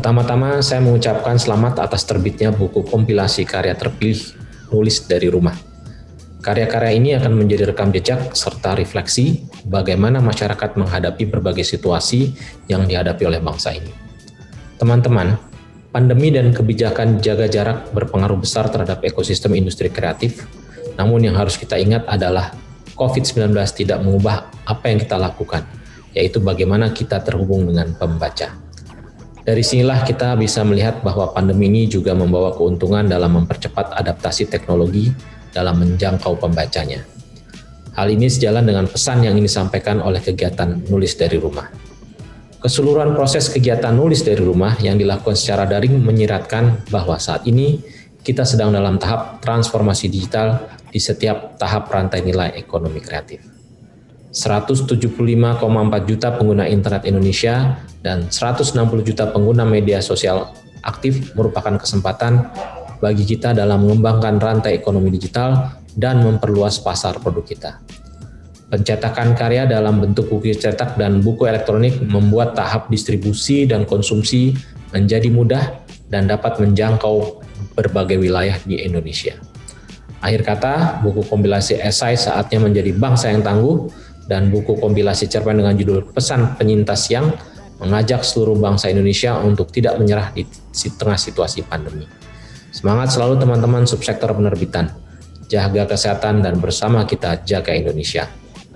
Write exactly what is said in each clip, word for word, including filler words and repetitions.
Pertama-tama saya mengucapkan selamat atas terbitnya buku kompilasi karya terpilih Nulis dari Rumah. Karya-karya ini akan menjadi rekam jejak serta refleksi bagaimana masyarakat menghadapi berbagai situasi yang dihadapi oleh bangsa ini. Teman-teman, pandemi dan kebijakan jaga jarak berpengaruh besar terhadap ekosistem industri kreatif. Namun yang harus kita ingat adalah covid sembilan belas tidak mengubah apa yang kita lakukan, yaitu bagaimana kita terhubung dengan pembaca. Dari sinilah kita bisa melihat bahwa pandemi ini juga membawa keuntungan dalam mempercepat adaptasi teknologi dalam menjangkau pembacanya. Hal ini sejalan dengan pesan yang ingin disampaikan oleh kegiatan Nulis dari Rumah. Keseluruhan proses kegiatan Nulis dari Rumah yang dilakukan secara daring menyiratkan bahwa saat ini kita sedang dalam tahap transformasi digital di setiap tahap rantai nilai ekonomi kreatif. seratus tujuh puluh lima koma empat juta pengguna internet Indonesia dan seratus enam puluh juta pengguna media sosial aktif merupakan kesempatan bagi kita dalam mengembangkan rantai ekonomi digital dan memperluas pasar produk kita. Pencetakan karya dalam bentuk buku cetak dan buku elektronik membuat tahap distribusi dan konsumsi menjadi mudah dan dapat menjangkau berbagai wilayah di Indonesia. Akhir kata, buku kompilasi esai Saatnya Menjadi Bangsa yang Tangguh dan buku kompilasi cerpen dengan judul Pesan Penyintas Siang mengajak seluruh bangsa Indonesia untuk tidak menyerah di tengah situasi pandemi. Semangat selalu teman-teman subsektor penerbitan. Jaga kesehatan dan bersama kita jaga Indonesia.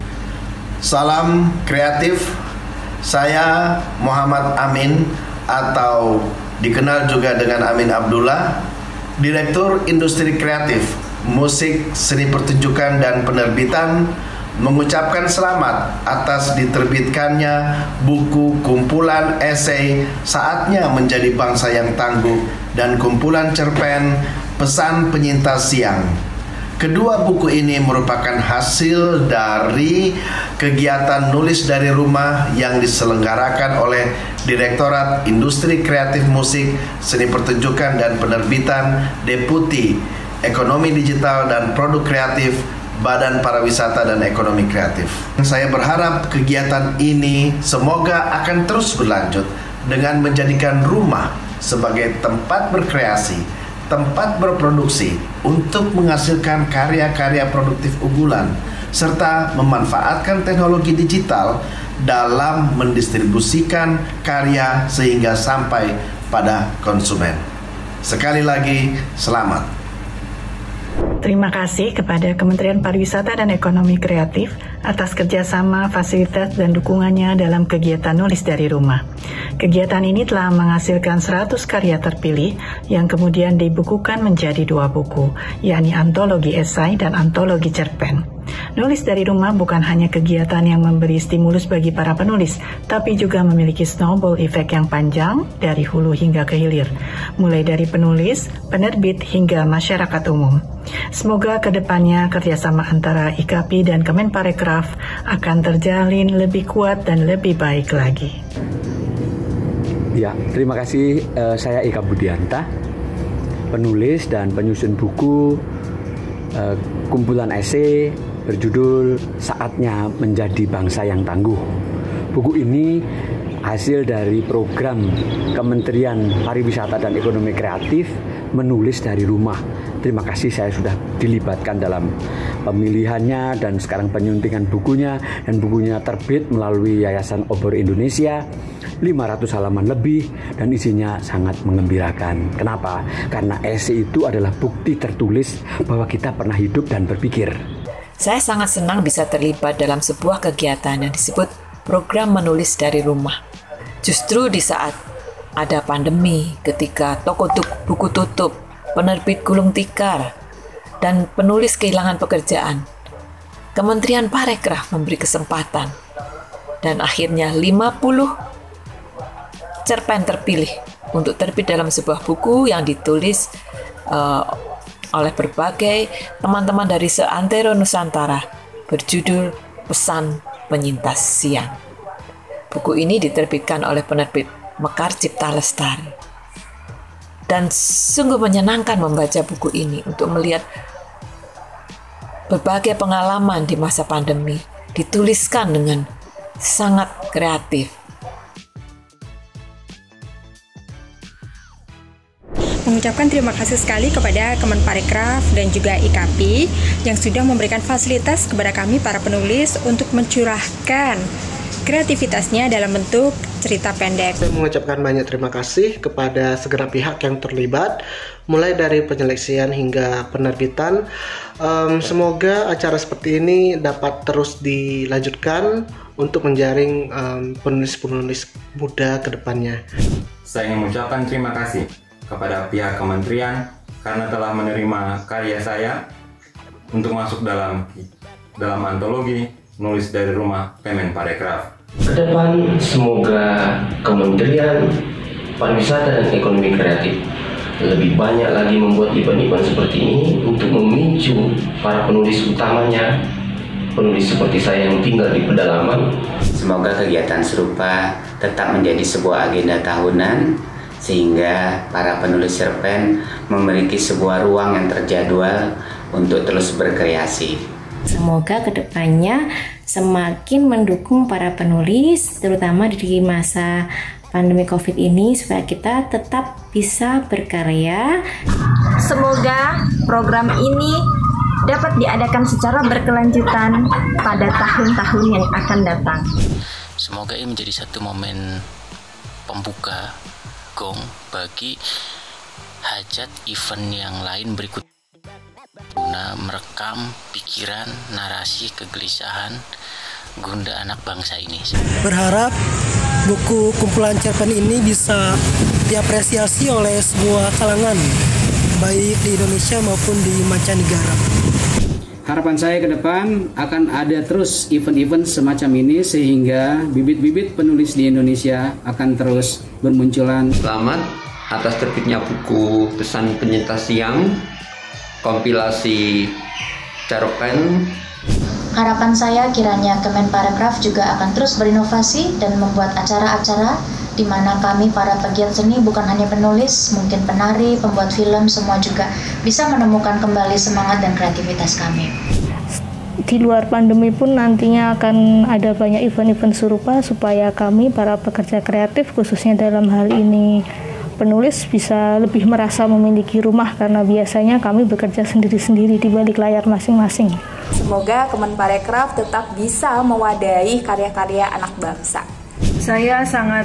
Salam kreatif. Saya Muhammad Amin atau dikenal juga dengan Amin Abdullah, Direktur Industri Kreatif, Musik, Seni Pertunjukan dan Penerbitan, mengucapkan selamat atas diterbitkannya buku kumpulan esai Saatnya Menjadi Bangsa yang Tangguh dan kumpulan cerpen Pesan Penyintas Siang. Kedua buku ini merupakan hasil dari kegiatan Nulis dari Rumah yang diselenggarakan oleh Direktorat Industri Kreatif Musik, Seni Pertunjukan dan Penerbitan, Deputi Ekonomi Digital dan Produk Kreatif, Badan Pariwisata dan Ekonomi Kreatif. Saya berharap kegiatan ini semoga akan terus berlanjut dengan menjadikan rumah sebagai tempat berkreasi, tempat berproduksi untuk menghasilkan karya-karya produktif unggulan, serta memanfaatkan teknologi digital dalam mendistribusikan karya sehingga sampai pada konsumen. Sekali lagi, selamat. Terima kasih kepada Kementerian Pariwisata dan Ekonomi Kreatif atas kerjasama, fasilitas, dan dukungannya dalam kegiatan Nulis dari Rumah. Kegiatan ini telah menghasilkan seratus karya terpilih yang kemudian dibukukan menjadi dua buku, yakni antologi esai dan antologi cerpen. Nulis dari Rumah bukan hanya kegiatan yang memberi stimulus bagi para penulis, tapi juga memiliki snowball effect yang panjang dari hulu hingga ke hilir, mulai dari penulis, penerbit, hingga masyarakat umum. Semoga kedepannya kerjasama antara I K P dan Kemenparekraf akan terjalin lebih kuat dan lebih baik lagi. Ya, terima kasih. Uh, saya Ika Budianta, penulis dan penyusun buku uh, kumpulan esai berjudul Saatnya Menjadi Bangsa yang Tangguh. Buku ini hasil dari program Kementerian Pariwisata dan Ekonomi Kreatif Menulis dari Rumah. Terima kasih saya sudah dilibatkan dalam pemilihannya dan sekarang penyuntingan bukunya, dan bukunya terbit melalui Yayasan Obor Indonesia, lima ratus halaman lebih, dan isinya sangat mengembirakan. Kenapa? Karena esai itu adalah bukti tertulis bahwa kita pernah hidup dan berpikir. Saya sangat senang bisa terlibat dalam sebuah kegiatan yang disebut Program Menulis dari Rumah. Justru di saat ada pandemi, ketika toko buku tutup, penerbit gulung tikar, dan penulis kehilangan pekerjaan, Kementerian Parekraf memberi kesempatan, dan akhirnya lima puluh cerpen terpilih untuk terbit dalam sebuah buku yang ditulis uh, oleh berbagai teman-teman dari seantero Nusantara, berjudul Pesan Penyintas Siang. Buku ini diterbitkan oleh penerbit Mekar Cipta Lestari. Dan sungguh menyenangkan membaca buku ini untuk melihat berbagai pengalaman di masa pandemi dituliskan dengan sangat kreatif. mengucapkan terima kasih sekali kepada Kemenparekraf dan juga I K P yang sudah memberikan fasilitas kepada kami para penulis untuk mencurahkan kreativitasnya dalam bentuk cerita pendek. Saya mengucapkan banyak terima kasih kepada segala pihak yang terlibat, mulai dari penyeleksian hingga penerbitan. Um, semoga acara seperti ini dapat terus dilanjutkan untuk menjaring um, penulis-penulis muda ke depannya. Saya ingin mengucapkan terima kasih kepada pihak kementerian karena telah menerima karya saya untuk masuk dalam dalam antologi Nulis dari Rumah Kemenparekraf. Kedepan semoga Kementerian Pariwisata dan Ekonomi Kreatif lebih banyak lagi membuat event-event seperti ini untuk memicu para penulis utamanya, penulis seperti saya yang tinggal di pedalaman. Semoga kegiatan serupa tetap menjadi sebuah agenda tahunan sehingga para penulis cerpen memiliki sebuah ruang yang terjadwal untuk terus berkreasi. Semoga kedepannya semakin mendukung para penulis, terutama di masa pandemi COVID ini, supaya kita tetap bisa berkarya. Semoga program ini dapat diadakan secara berkelanjutan pada tahun-tahun yang akan datang. Semoga ini menjadi satu momen pembuka gong bagi hajat event yang lain berikut, guna merekam pikiran, narasi, kegelisahan gunda anak bangsa ini. Berharap buku kumpulan cerpen ini bisa diapresiasi oleh semua kalangan, baik di Indonesia maupun di mancanegara. Harapan saya ke depan akan ada terus event-event semacam ini sehingga bibit-bibit penulis di Indonesia akan terus bermunculan. Selamat atas terbitnya buku Pesan Penyintas Siang, kompilasi cerpen. Harapan saya kiranya Kemenparekraf juga akan terus berinovasi dan membuat acara-acara di mana kami para pegiat seni, bukan hanya penulis, mungkin penari, pembuat film, semua juga bisa menemukan kembali semangat dan kreativitas kami. Di luar pandemi pun nantinya akan ada banyak event-event serupa supaya kami para pekerja kreatif, khususnya dalam hal ini penulis, bisa lebih merasa memiliki rumah karena biasanya kami bekerja sendiri-sendiri di balik layar masing-masing. Semoga Kemenparekraf tetap bisa mewadahi karya-karya anak bangsa. Saya sangat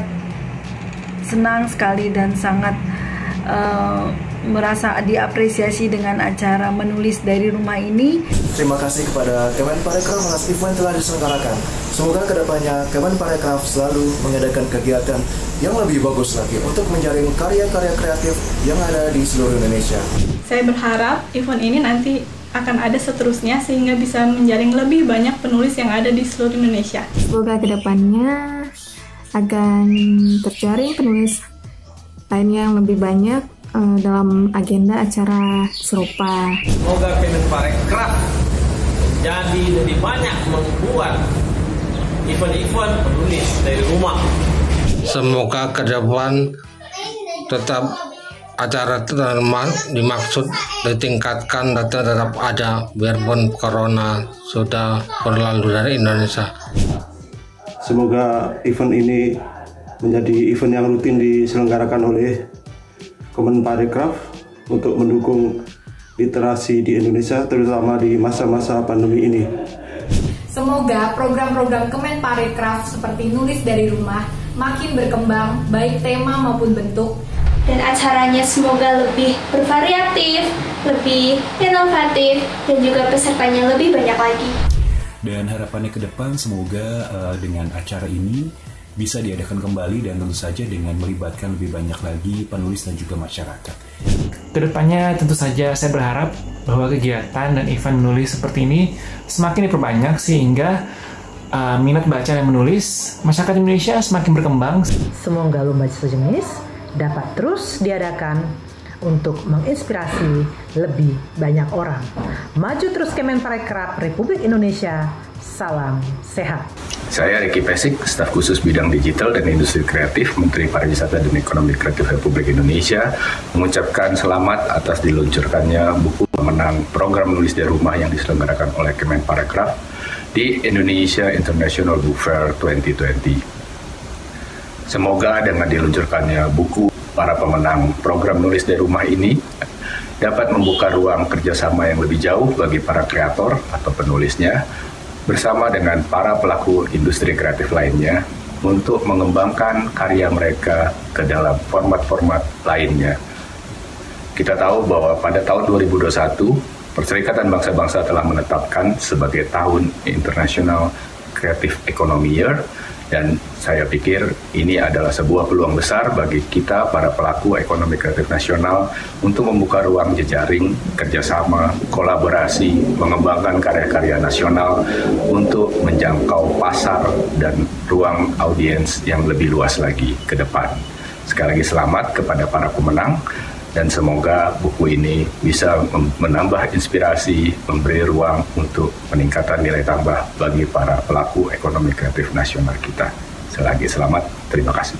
senang sekali dan sangat uh, merasa diapresiasi dengan acara Menulis dari Rumah ini. Terima kasih kepada Kemenparekraf atas event telah diselenggarakan. Semoga kedepannya Kemenparekraf selalu mengadakan kegiatan yang lebih bagus lagi untuk menjaring karya-karya kreatif yang ada di seluruh Indonesia. Saya berharap event ini nanti akan ada seterusnya sehingga bisa menjaring lebih banyak penulis yang ada di seluruh Indonesia. Semoga kedepannya akan terjaring penulis lainnya yang lebih banyak uh, dalam agenda acara serupa. Semoga Kemenparekraf jadi lebih banyak membuat event-event penulis dari rumah. Semoga ke depan tetap acara dimaksud ditingkatkan dan tetap ada biarpun corona sudah berlalu dari Indonesia. Semoga event ini menjadi event yang rutin diselenggarakan oleh Kemenparekraf untuk mendukung literasi di Indonesia, terutama di masa-masa pandemi ini. Semoga program-program Kemenparekraf seperti Nulis dari Rumah makin berkembang, baik tema maupun bentuk. Dan acaranya semoga lebih bervariatif, lebih inovatif, dan juga pesertanya lebih banyak lagi. Dan harapannya ke depan semoga uh, dengan acara ini bisa diadakan kembali dan tentu saja dengan melibatkan lebih banyak lagi penulis dan juga masyarakat. Kedepannya tentu saja saya berharap bahwa kegiatan dan event menulis seperti ini semakin diperbanyak sehingga uh, minat baca dan menulis masyarakat Indonesia semakin berkembang. Semoga lomba sejenis dapat terus diadakan untuk menginspirasi lebih banyak orang. Maju terus Kemenparekraf Republik Indonesia, salam sehat. Saya Ricky Pesik, staf khusus bidang digital dan industri kreatif, Menteri Pariwisata dan Ekonomi Kreatif Republik Indonesia, mengucapkan selamat atas diluncurkannya buku pemenang program Menulis dari Rumah yang diselenggarakan oleh Kemenparekraf di Indonesia International Book Fair dua ribu dua puluh. Semoga dengan diluncurkannya buku para pemenang program nulis dari rumah ini dapat membuka ruang kerjasama yang lebih jauh bagi para kreator atau penulisnya bersama dengan para pelaku industri kreatif lainnya untuk mengembangkan karya mereka ke dalam format-format lainnya. Kita tahu bahwa pada tahun dua ribu dua puluh satu, Perserikatan Bangsa-Bangsa telah menetapkan sebagai Tahun Internasional Creative Economy Year, dan saya pikir ini adalah sebuah peluang besar bagi kita, para pelaku ekonomi kreatif nasional, untuk membuka ruang jejaring, kerjasama, kolaborasi, mengembangkan karya-karya nasional untuk menjangkau pasar dan ruang audiens yang lebih luas lagi ke depan. Sekali lagi selamat kepada para pemenang, dan semoga buku ini bisa menambah inspirasi, memberi ruang untuk peningkatan nilai tambah bagi para pelaku ekonomi kreatif nasional kita. Sekali lagi selamat, terima kasih.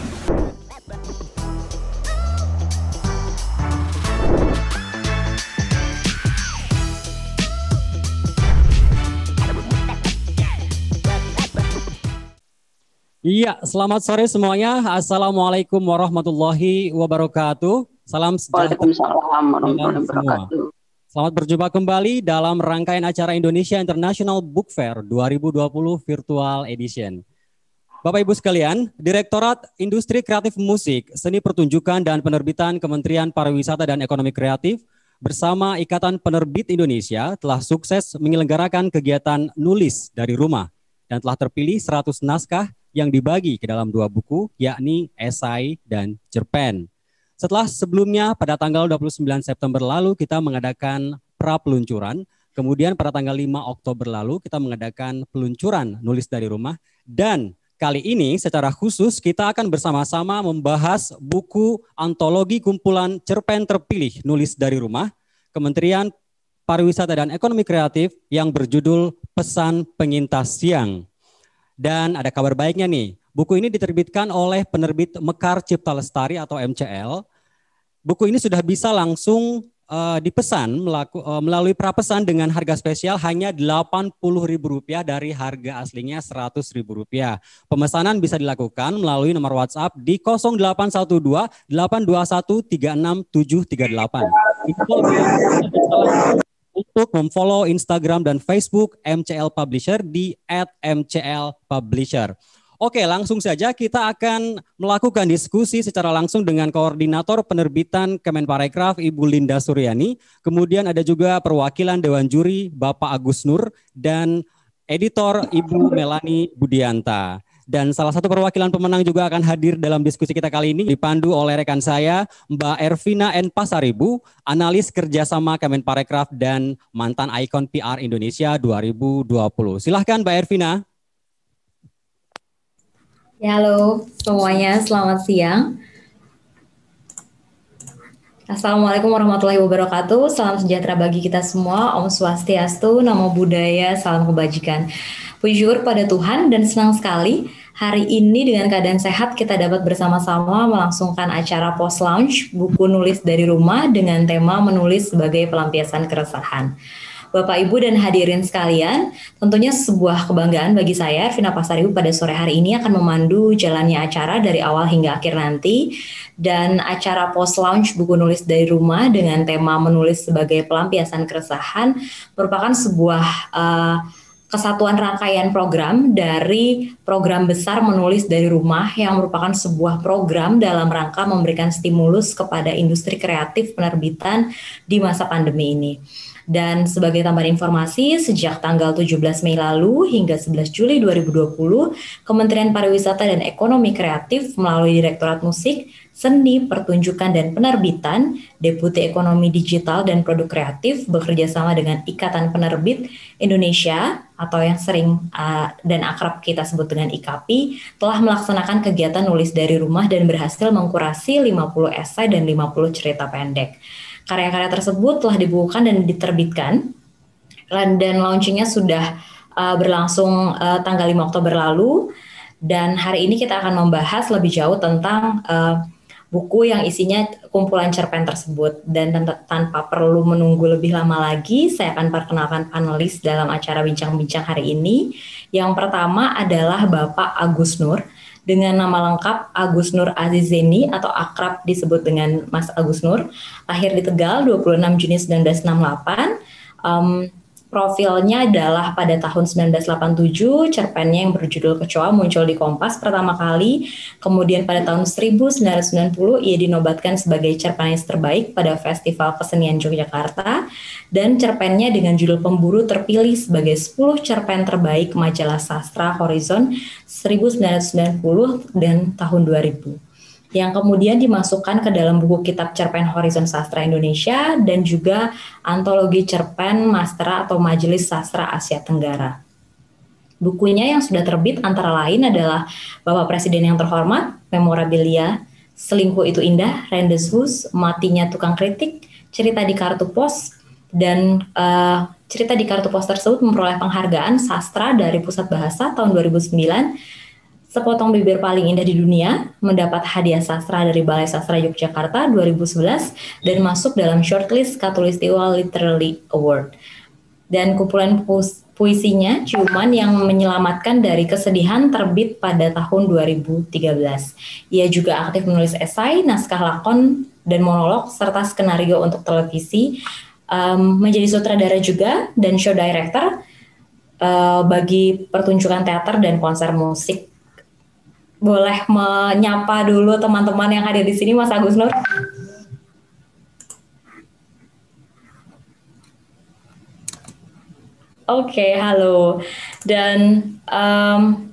Iya, selamat sore semuanya. Assalamualaikum warahmatullahi wabarakatuh. Salam sejahtera. Waalaikumsalam warahmatullahi wabarakatuh. Selamat berjumpa kembali dalam rangkaian acara Indonesia International Book Fair dua ribu dua puluh Virtual Edition. Bapak Ibu sekalian, Direktorat Industri Kreatif Musik, Seni Pertunjukan dan Penerbitan Kementerian Pariwisata dan Ekonomi Kreatif bersama Ikatan Penerbit Indonesia telah sukses menyelenggarakan kegiatan nulis dari rumah dan telah terpilih seratus naskah yang dibagi ke dalam dua buku, yakni esai dan cerpen. Setelah sebelumnya pada tanggal dua puluh sembilan September lalu kita mengadakan pra-peluncuran, kemudian pada tanggal lima Oktober lalu kita mengadakan peluncuran nulis dari rumah, dan kali ini secara khusus kita akan bersama-sama membahas buku antologi kumpulan cerpen terpilih nulis dari rumah Kementerian Pariwisata dan Ekonomi Kreatif yang berjudul Pesan Pengintas Siang. Dan ada kabar baiknya nih. Buku ini diterbitkan oleh penerbit Mekar Cipta Lestari atau M C L. Buku ini sudah bisa langsung uh, dipesan melaku, uh, melalui prapesan dengan harga spesial hanya delapan puluh ribu rupiah dari harga aslinya seratus ribu rupiah. Pemesanan bisa dilakukan melalui nomor WhatsApp di nol delapan satu dua delapan dua satu tiga enam tujuh tiga delapan. Untuk memfollow Instagram dan Facebook M C L Publisher di at M C L Publisher. Oke, langsung saja kita akan melakukan diskusi secara langsung dengan Koordinator Penerbitan Kemenparekraf Ibu Linda Suryani. Kemudian ada juga perwakilan Dewan Juri Bapak Agus Nur dan Editor Ibu Melani Budianta. Dan salah satu perwakilan pemenang juga akan hadir dalam diskusi kita kali ini, dipandu oleh rekan saya Mbak Ervina N. Pasaribu, analis kerjasama Kemenparekraf dan mantan ikon P R Indonesia dua ribu dua puluh. Silahkan Mbak Ervina. Ya, halo semuanya, selamat siang. Assalamualaikum warahmatullahi wabarakatuh. Salam sejahtera bagi kita semua. Om Swastiastu, Namo Buddhaya, salam kebajikan. Puji syukur pada Tuhan dan senang sekali hari ini dengan keadaan sehat kita dapat bersama-sama melangsungkan acara post launch buku nulis dari rumah dengan tema menulis sebagai pelampiasan keresahan. Bapak, Ibu, dan hadirin sekalian, tentunya sebuah kebanggaan bagi saya, Ervina Pasaribu, pada sore hari ini akan memandu jalannya acara dari awal hingga akhir nanti. Dan acara post-launch buku nulis dari rumah dengan tema menulis sebagai pelampiasan keresahan merupakan sebuah uh, kesatuan rangkaian program dari program besar menulis dari rumah yang merupakan sebuah program dalam rangka memberikan stimulus kepada industri kreatif penerbitan di masa pandemi ini. Dan sebagai tambahan informasi, sejak tanggal tujuh belas Mei lalu hingga sebelas Juli dua ribu dua puluh, Kementerian Pariwisata dan Ekonomi Kreatif melalui Direktorat Musik, Seni, Pertunjukan, dan Penerbitan, Deputi Ekonomi Digital dan Produk Kreatif bekerjasama dengan Ikatan Penerbit Indonesia atau yang sering uh, dan akrab kita sebut dengan I K P I, telah melaksanakan kegiatan nulis dari rumah dan berhasil mengkurasi lima puluh esai dan lima puluh cerita pendek. Karya-karya tersebut telah dibukukan dan diterbitkan, dan launchingnya sudah uh, berlangsung uh, tanggal lima Oktober lalu, dan hari ini kita akan membahas lebih jauh tentang uh, buku yang isinya kumpulan cerpen tersebut. Dan tanpa perlu menunggu lebih lama lagi, saya akan perkenalkan panelis dalam acara bincang-bincang hari ini. Yang pertama adalah Bapak Agus Nur, dengan nama lengkap Agus Nur Aziz Zeni atau akrab disebut dengan Mas Agus Nur. Lahir di Tegal dua puluh enam Juni seribu sembilan ratus enam puluh delapan. Um, Profilnya adalah pada tahun seribu sembilan ratus delapan puluh tujuh, cerpennya yang berjudul Kecoa muncul di Kompas pertama kali. Kemudian pada tahun seribu sembilan ratus sembilan puluh ia dinobatkan sebagai cerpenis terbaik pada Festival Kesenian Yogyakarta. Dan cerpennya dengan judul Pemburu terpilih sebagai sepuluh cerpen terbaik majalah sastra Horizon seribu sembilan ratus sembilan puluh dan tahun dua ribu. Yang kemudian dimasukkan ke dalam buku kitab cerpen Horizon Sastra Indonesia dan juga antologi cerpen Mastera atau Majelis Sastra Asia Tenggara. Bukunya yang sudah terbit antara lain adalah Bapak Presiden yang Terhormat, Memorabilia, Selingkuh Itu Indah, Rendezvous, Matinya Tukang Kritik, Cerita di Kartu Pos, dan uh, cerita di Kartu Pos tersebut memperoleh penghargaan sastra dari Pusat Bahasa tahun dua ribu sembilan. Sepotong Bibir Paling Indah di Dunia mendapat hadiah sastra dari Balai Sastra Yogyakarta dua ribu sebelas dan masuk dalam shortlist Katulistiwa Literary Award. Dan kumpulan puisinya Ciuman yang Menyelamatkan dari Kesedihan terbit pada tahun dua ribu tiga belas. Ia juga aktif menulis esai, naskah lakon, dan monolog serta skenario untuk televisi. Um, menjadi sutradara juga dan show director uh, bagi pertunjukan teater dan konser musik. Boleh menyapa dulu teman-teman yang hadir di sini, Mas Agus Nur. Oke, okay, halo. Dan um,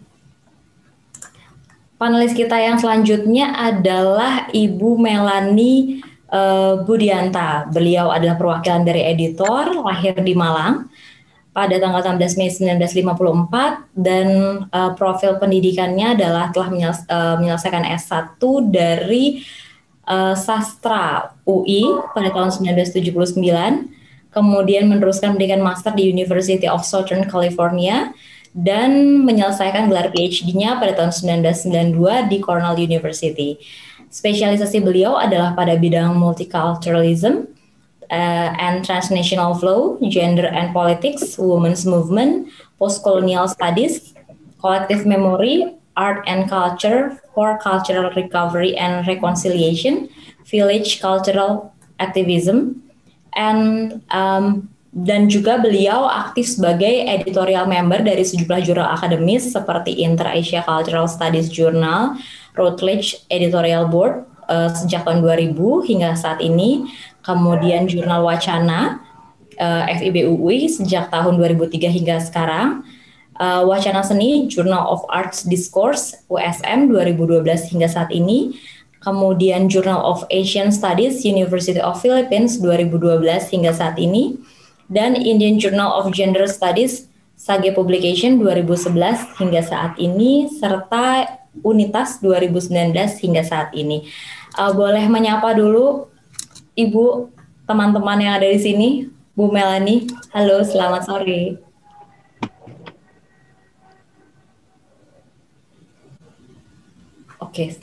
panelis kita yang selanjutnya adalah Ibu Melani uh, Budianta. Beliau adalah perwakilan dari editor, lahir di Malang pada tanggal enam belas Mei seribu sembilan ratus lima puluh empat dan uh, profil pendidikannya adalah telah menyeles, uh, menyelesaikan S satu dari uh, Sastra U I pada tahun seribu sembilan ratus tujuh puluh sembilan, kemudian meneruskan pendidikan master di University of Southern California dan menyelesaikan gelar P H D-nya pada tahun seribu sembilan ratus sembilan puluh dua di Cornell University. Spesialisasi beliau adalah pada bidang multiculturalism, Uh, and transnational flow, gender and politics, women's movement, post-colonial studies, collective memory, art and culture, for cultural recovery and reconciliation, village cultural activism, and um, dan juga beliau aktif sebagai editorial member dari sejumlah jurnal akademis seperti Inter-Asia Cultural Studies Journal, Routledge Editorial Board uh, sejak tahun dua ribu hingga saat ini. Kemudian Jurnal Wacana uh, F I B U I sejak tahun dua ribu tiga hingga sekarang, uh, Wacana Seni Journal of Arts Discourse U S M dua ribu dua belas hingga saat ini, kemudian Journal of Asian Studies University of Philippines dua ribu dua belas hingga saat ini, dan Indian Journal of Gender Studies Sage Publication dua ribu sebelas hingga saat ini, serta Unitas dua ribu sembilan belas hingga saat ini. Uh, boleh menyapa dulu Ibu, teman-teman yang ada di sini, Bu Melani. Halo, selamat sore. Oke.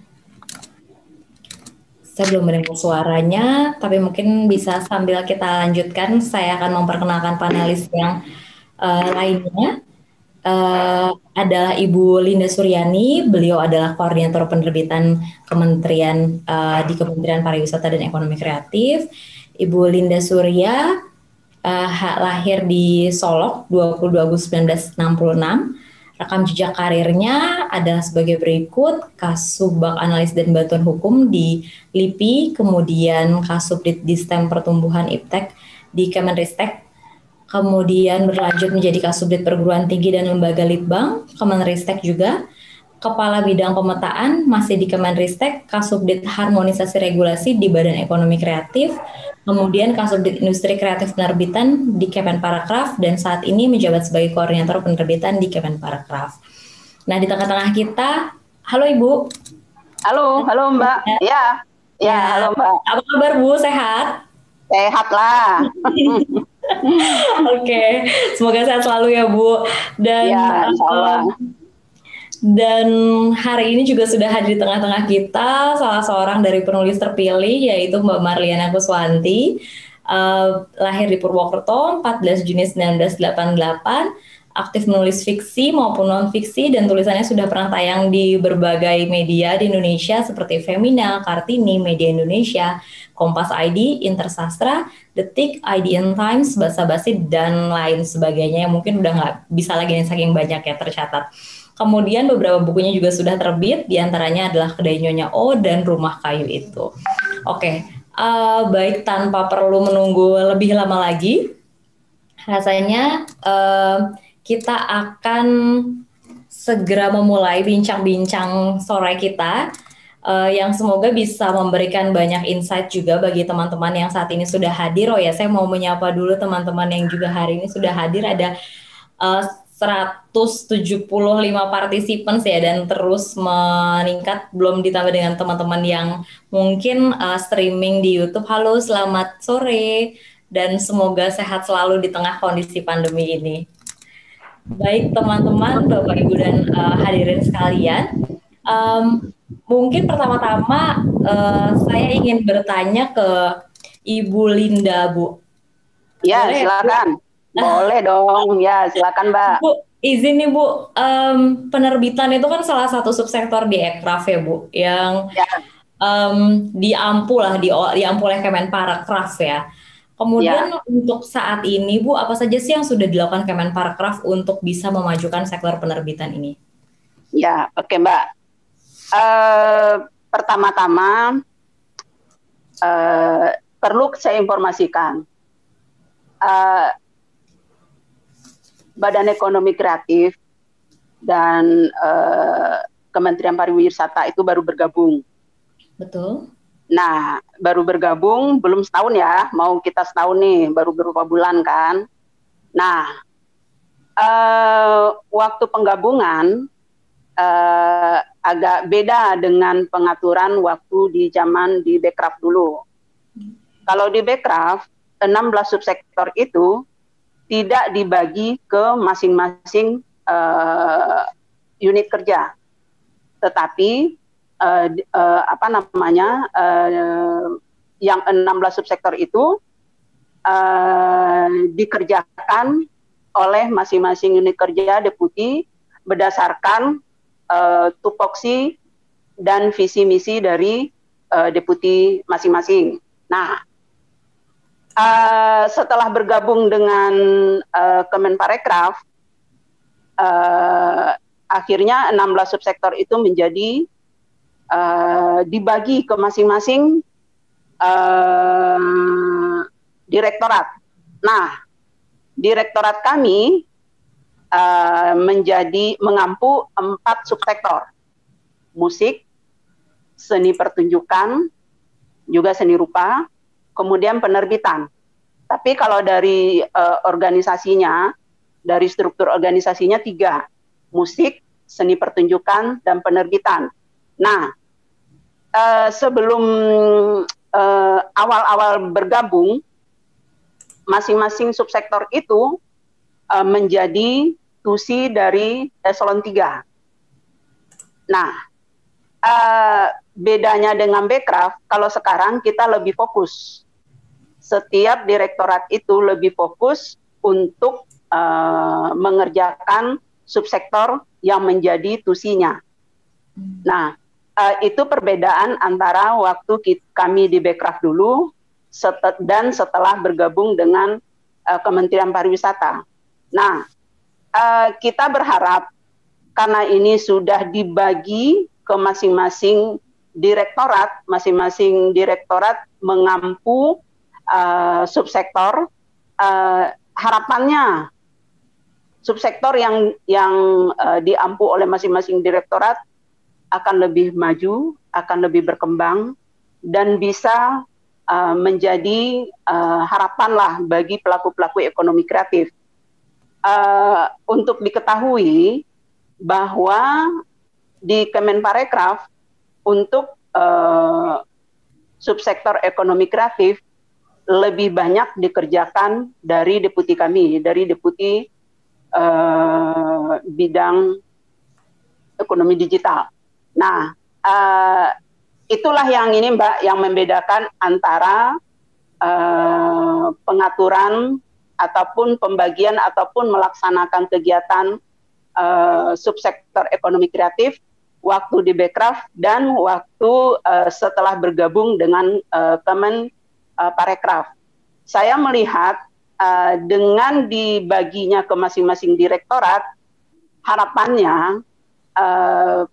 Saya belum mendengar suaranya, tapi mungkin bisa sambil kita lanjutkan, saya akan memperkenalkan panelis yang uh, lainnya. Uh, adalah Ibu Linda Suryani. Beliau adalah koordinator penerbitan Kementerian uh, di Kementerian Pariwisata dan Ekonomi Kreatif. Ibu Linda Surya uh, lahir di Solok dua puluh dua Agustus seribu sembilan ratus enam puluh enam. Rekam jejak karirnya adalah sebagai berikut: Kasubag Analis dan Bantuan Hukum di L I P I, kemudian Kasubdit Distem Pertumbuhan Iptek di Kemenristek, kemudian berlanjut menjadi Kasubdit Perguruan Tinggi dan Lembaga Litbang, Kemenristek juga, Kepala Bidang Pemetaan masih di Kemenristek, Kasubdit Harmonisasi Regulasi di Badan Ekonomi Kreatif, kemudian Kasubdit Industri Kreatif Penerbitan di Kemenparekraf, dan saat ini menjabat sebagai Koordinator Penerbitan di Kemenparekraf. Nah, di tengah-tengah kita, halo Ibu. Halo, halo Mbak. Ya, ya, ya halo Mbak. Apa kabar Bu, sehat? Sehat lah. Oke, okay. Semoga sehat selalu ya Bu. Dan ya, uh, dan hari ini juga sudah hadir di tengah-tengah kita salah seorang dari penulis terpilih, yaitu Mbak Marliana Kuswanti. Uh, lahir di Purwokerto empat belas Juni seribu sembilan ratus delapan puluh delapan. aktif menulis fiksi maupun non-fiksi dan tulisannya sudah pernah tayang di berbagai media di Indonesia seperti Femina, Kartini, Media Indonesia, Kompas I D, Intersastra, Detik, I D N Times, Basa Basi, dan lain sebagainya yang mungkin udah nggak bisa lagi nih saking banyak ya tercatat. Kemudian beberapa bukunya juga sudah terbit, diantaranya adalah Kedai Nyonya O dan Rumah Kayu Itu. Oke, uh, baik tanpa perlu menunggu lebih lama lagi, rasanya uh, kita akan segera memulai bincang-bincang sore kita uh, yang semoga bisa memberikan banyak insight juga bagi teman-teman yang saat ini sudah hadir. Oh ya, saya mau menyapa dulu teman-teman yang juga hari ini sudah hadir. Ada uh, seratus tujuh puluh lima participants ya, dan terus meningkat, belum ditambah dengan teman-teman yang mungkin uh, streaming di YouTube. Halo, selamat sore, dan semoga sehat selalu di tengah kondisi pandemi ini. Baik teman-teman, Bapak Ibu dan uh, hadirin sekalian, um, mungkin pertama-tama uh, saya ingin bertanya ke Ibu Linda, Bu. Ya, boleh, silakan. Bu? Boleh dong, ya silakan Mbak. Bu, izin nih Bu, um, penerbitan itu kan salah satu subsektor di Ekraf ya Bu, yang ya. um, diampu lah, di, diampu oleh Kemenparekraf ya. Kemudian ya. Untuk saat ini Bu, apa saja sih yang sudah dilakukan Kemenparekraf untuk bisa memajukan sektor penerbitan ini? Ya, oke okay, Mbak. Uh, pertama-tama uh, perlu saya informasikan, uh, Badan Ekonomi Kreatif dan uh, Kementerian Pariwisata itu baru bergabung. Betul. Nah, baru bergabung, belum setahun ya, mau kita setahun nih, baru beberapa bulan kan. Nah, uh, waktu penggabungan uh, agak beda dengan pengaturan waktu di zaman di Bekraf dulu. Kalau di Bekraf, enam belas subsektor itu tidak dibagi ke masing-masing uh, unit kerja, tetapi Uh, uh, apa namanya uh, yang enam belas subsektor itu uh, dikerjakan oleh masing-masing unit kerja deputi berdasarkan uh, tupoksi dan visi misi dari uh, deputi masing-masing. Nah, uh, setelah bergabung dengan uh, Kemenparekraf, uh, akhirnya enam belas subsektor itu menjadi Uh, dibagi ke masing-masing uh, direktorat. Nah, direktorat kami uh, menjadi mengampu empat subsektor: musik, seni pertunjukan, juga seni rupa, kemudian penerbitan. Tapi kalau dari uh, organisasinya, dari struktur organisasinya tiga: musik, seni pertunjukan, dan penerbitan. Nah, uh, sebelum uh, awal-awal bergabung, masing-masing subsektor itu uh, menjadi tusi dari eselon tiga. Nah, uh, bedanya dengan Bekraf, kalau sekarang kita lebih fokus. Setiap direktorat itu lebih fokus untuk uh, mengerjakan subsektor yang menjadi tusinya. Nah, Uh, itu perbedaan antara waktu kita, kami di Bekraf dulu set, dan setelah bergabung dengan uh, Kementerian Pariwisata. Nah, uh, kita berharap karena ini sudah dibagi ke masing-masing direktorat, masing-masing direktorat mengampu uh, subsektor, uh, harapannya subsektor yang yang uh, diampu oleh masing-masing direktorat akan lebih maju, akan lebih berkembang, dan bisa uh, menjadi uh, harapan lah bagi pelaku-pelaku ekonomi kreatif. Uh, untuk diketahui bahwa di Kemenparekraf untuk uh, subsektor ekonomi kreatif lebih banyak dikerjakan dari deputi kami, dari deputi uh, bidang ekonomi digital. Nah, uh, itulah yang ini Mbak, yang membedakan antara uh, pengaturan ataupun pembagian ataupun melaksanakan kegiatan uh, subsektor ekonomi kreatif waktu di Bekraf dan waktu uh, setelah bergabung dengan uh, Kemen uh, Parekraf. Saya melihat uh, dengan dibaginya ke masing-masing direktorat, harapannya uh,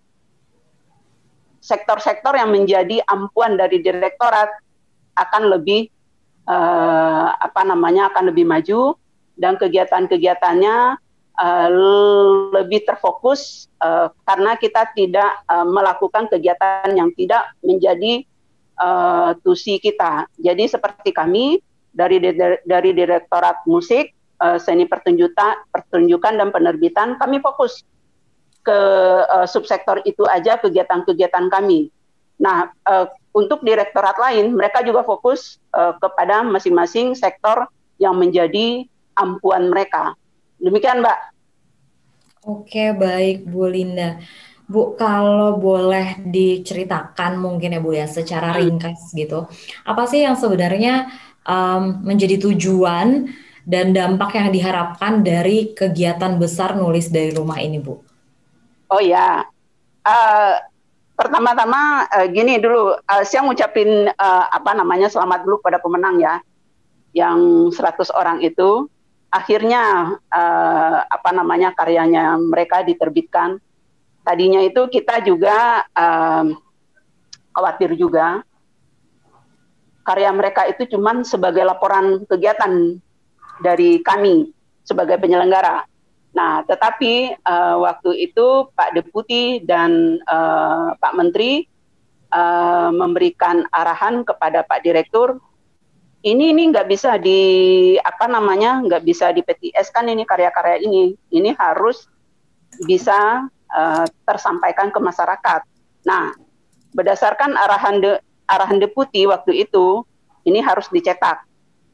sektor-sektor yang menjadi ampuan dari direktorat akan lebih uh, apa namanya akan lebih maju dan kegiatan-kegiatannya uh, lebih terfokus uh, karena kita tidak uh, melakukan kegiatan yang tidak menjadi uh, tusi kita. Jadi seperti kami dari dari Direktorat Musik, uh, Seni Pertunjukan, Pertunjukan dan Penerbitan, kami fokus ke uh, subsektor itu aja kegiatan-kegiatan kami. Nah, uh, untuk direktorat lain, mereka juga fokus uh, kepada masing-masing sektor yang menjadi ampuan mereka. Demikian, Mbak. Oke, baik Bu Linda. Bu, kalau boleh diceritakan mungkin ya Bu ya, secara ringkas gitu, apa sih yang sebenarnya um, menjadi tujuan dan dampak yang diharapkan dari kegiatan besar nulis dari rumah ini, Bu? Oh ya, uh, pertama-tama uh, gini dulu, uh, saya ngucapin uh, apa namanya selamat dulu pada pemenang ya, yang seratus orang itu akhirnya uh, apa namanya karyanya mereka diterbitkan. Tadinya itu kita juga um, khawatir juga karya mereka itu cuman sebagai laporan kegiatan dari kami sebagai penyelenggara. Nah, tetapi uh, waktu itu Pak Deputi dan uh, Pak Menteri uh, memberikan arahan kepada Pak Direktur, ini ini nggak bisa di apa namanya nggak bisa di P T S kan ini karya-karya ini, ini harus bisa uh, tersampaikan ke masyarakat. Nah, berdasarkan arahan de, arahan Deputi waktu itu, ini harus dicetak.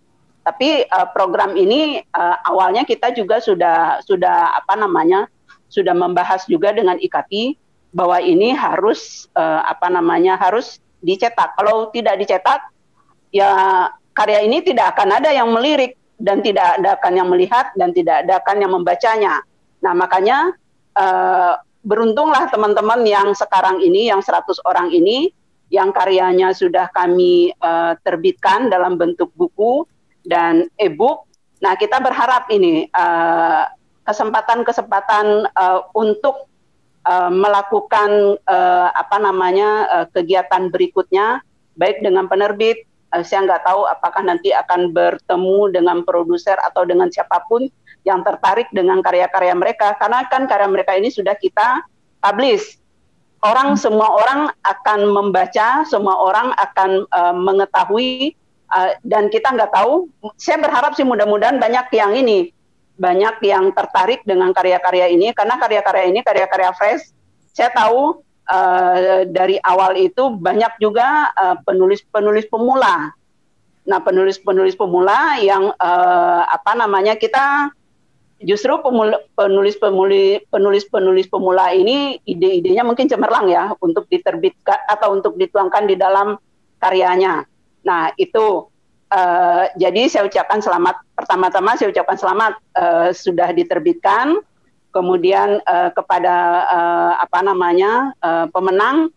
Tapi uh, program ini uh, awalnya kita juga sudah sudah apa namanya sudah membahas juga dengan I K P I bahwa ini harus uh, apa namanya harus dicetak. Kalau tidak dicetak, ya karya ini tidak akan ada yang melirik dan tidak ada akan yang melihat dan tidak ada akan yang membacanya. Nah makanya uh, beruntunglah teman-teman yang sekarang ini yang seratus orang ini yang karyanya sudah kami uh, terbitkan dalam bentuk buku dan e-book. Nah, kita berharap ini kesempatan-kesempatan uh, uh, untuk uh, melakukan uh, apa namanya uh, kegiatan berikutnya, baik dengan penerbit. Uh, saya nggak tahu apakah nanti akan bertemu dengan produser atau dengan siapapun yang tertarik dengan karya-karya mereka, karena kan karya mereka ini sudah kita publish. Orang semua orang akan membaca, semua orang akan uh, mengetahui. Uh, dan kita nggak tahu, saya berharap sih mudah-mudahan banyak yang ini, banyak yang tertarik dengan karya-karya ini, karena karya-karya ini karya-karya fresh. Saya tahu uh, dari awal itu banyak juga uh, penulis-penulis pemula. Nah, penulis-penulis pemula yang uh, apa namanya kita justru penulis-penulis penulis-penulis pemula ini ide-idenya mungkin cemerlang ya untuk diterbitkan atau untuk dituangkan di dalam karyanya. Nah itu uh, jadi saya ucapkan selamat, pertama-tama saya ucapkan selamat uh, sudah diterbitkan, kemudian uh, kepada uh, apa namanya uh, pemenang,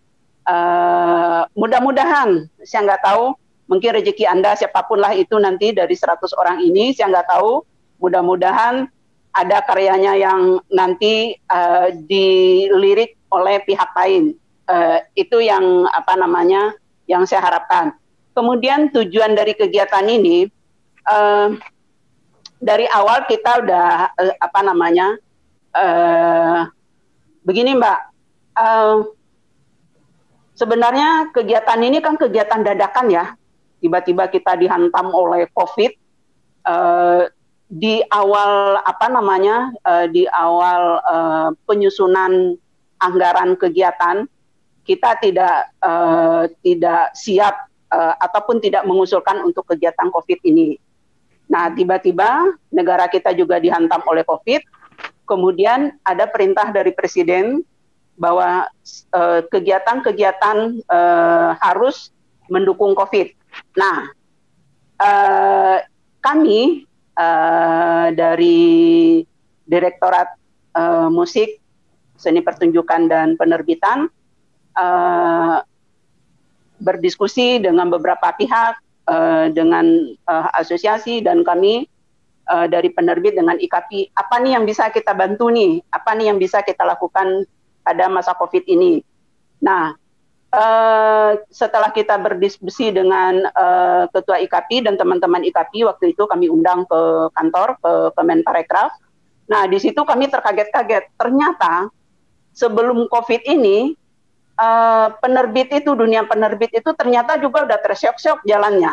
uh, mudah-mudahan saya nggak tahu mungkin rezeki Anda siapapun lah itu nanti dari seratus orang ini saya nggak tahu, mudah-mudahan ada karyanya yang nanti uh, dilirik oleh pihak lain, uh, itu yang apa namanya yang saya harapkan. Kemudian tujuan dari kegiatan ini, uh, dari awal kita udah, uh, apa namanya, uh, begini Mbak, uh, sebenarnya kegiatan ini kan kegiatan dadakan ya, tiba-tiba kita dihantam oleh COVID, uh, di awal, apa namanya, uh, di awal uh, penyusunan anggaran kegiatan, kita tidak, uh, tidak siap, Uh, ataupun tidak mengusulkan untuk kegiatan COVID ini. Nah, tiba-tiba negara kita juga dihantam oleh COVID, kemudian ada perintah dari Presiden bahwa uh, kegiatan-kegiatan uh, harus mendukung COVID. Nah, uh, kami uh, dari Direktorat uh, Musik, Seni Pertunjukan dan Penerbitan uh, berdiskusi dengan beberapa pihak, uh, dengan uh, asosiasi dan kami uh, dari penerbit dengan I K A P I. Apa nih yang bisa kita bantu nih? Apa nih yang bisa kita lakukan pada masa COVID ini? Nah, Uh, setelah kita berdiskusi dengan uh, Ketua I K A P I dan teman-teman I K A P I, waktu itu kami undang ke kantor, ke Kemenparekraf. Nah, di situ kami terkaget-kaget. Ternyata sebelum COVID ini, uh, penerbit itu, dunia penerbit itu ternyata juga udah tersyok-syok jalannya.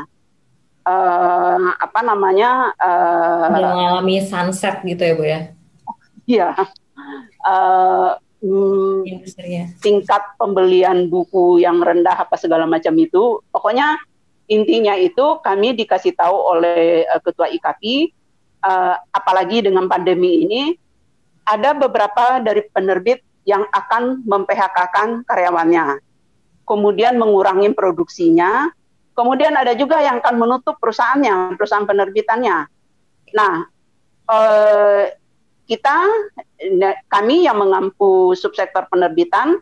Uh, apa namanya? Uh, udah mengalami sunset gitu ya, Bu ya? Iya. Uh, Hmm, tingkat pembelian buku yang rendah apa segala macam itu, pokoknya intinya itu kami dikasih tahu oleh uh, Ketua I K A P I, uh, apalagi dengan pandemi ini ada beberapa dari penerbit yang akan mem-P H K-kan karyawannya, kemudian mengurangi produksinya, kemudian ada juga yang akan menutup perusahaannya, perusahaan penerbitannya. Nah, uh, kita, kami yang mengampu subsektor penerbitan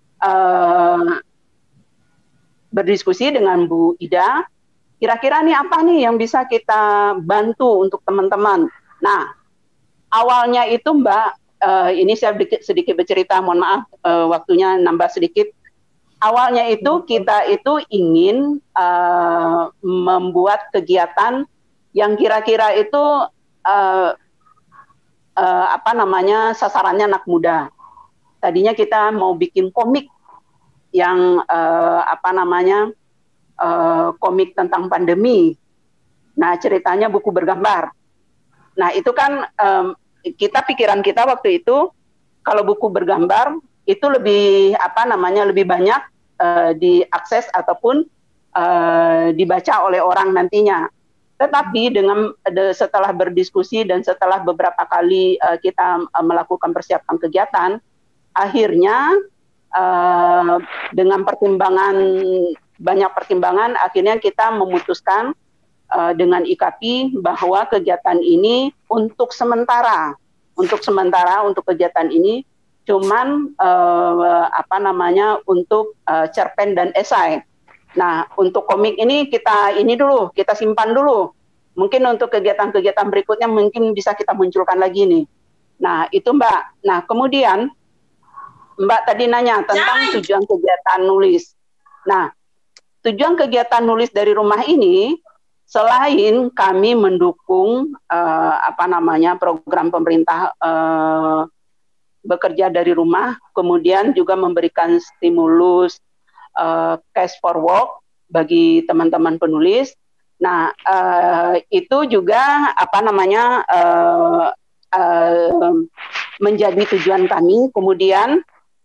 uh, berdiskusi dengan Bu Ida, kira-kira nih apa nih yang bisa kita bantu untuk teman-teman. Nah, awalnya itu Mbak, uh, ini saya sedikit, sedikit bercerita, mohon maaf uh, waktunya nambah sedikit. Awalnya itu kita itu ingin uh, membuat kegiatan yang kira-kira itu uh, Uh, apa namanya sasarannya anak muda. Tadinya kita mau bikin komik yang uh, apa namanya uh, komik tentang pandemi. Nah, ceritanya buku bergambar. Nah, itu kan um, kita pikiran kita waktu itu kalau buku bergambar itu lebih apa namanya lebih banyak uh, diakses ataupun uh, dibaca oleh orang nantinya. Tetapi dengan de, setelah berdiskusi dan setelah beberapa kali uh, kita uh, melakukan persiapan kegiatan, akhirnya uh, dengan pertimbangan banyak pertimbangan, akhirnya kita memutuskan uh, dengan I K A P I bahwa kegiatan ini untuk sementara, untuk sementara untuk kegiatan ini cuman uh, apa namanya untuk uh, cerpen dan esai. Nah, untuk komik ini kita ini dulu, kita simpan dulu. Mungkin untuk kegiatan-kegiatan berikutnya mungkin bisa kita munculkan lagi nih. Nah, itu Mbak. Nah, kemudian Mbak tadi nanya tentang Jangan. tujuan kegiatan nulis. Nah, tujuan kegiatan nulis dari rumah ini selain kami mendukung uh, apa namanya program pemerintah uh, bekerja dari rumah, kemudian juga memberikan stimulus Uh, cash for work bagi teman-teman penulis. Nah, uh, itu juga apa namanya uh, uh, menjadi tujuan kami. Kemudian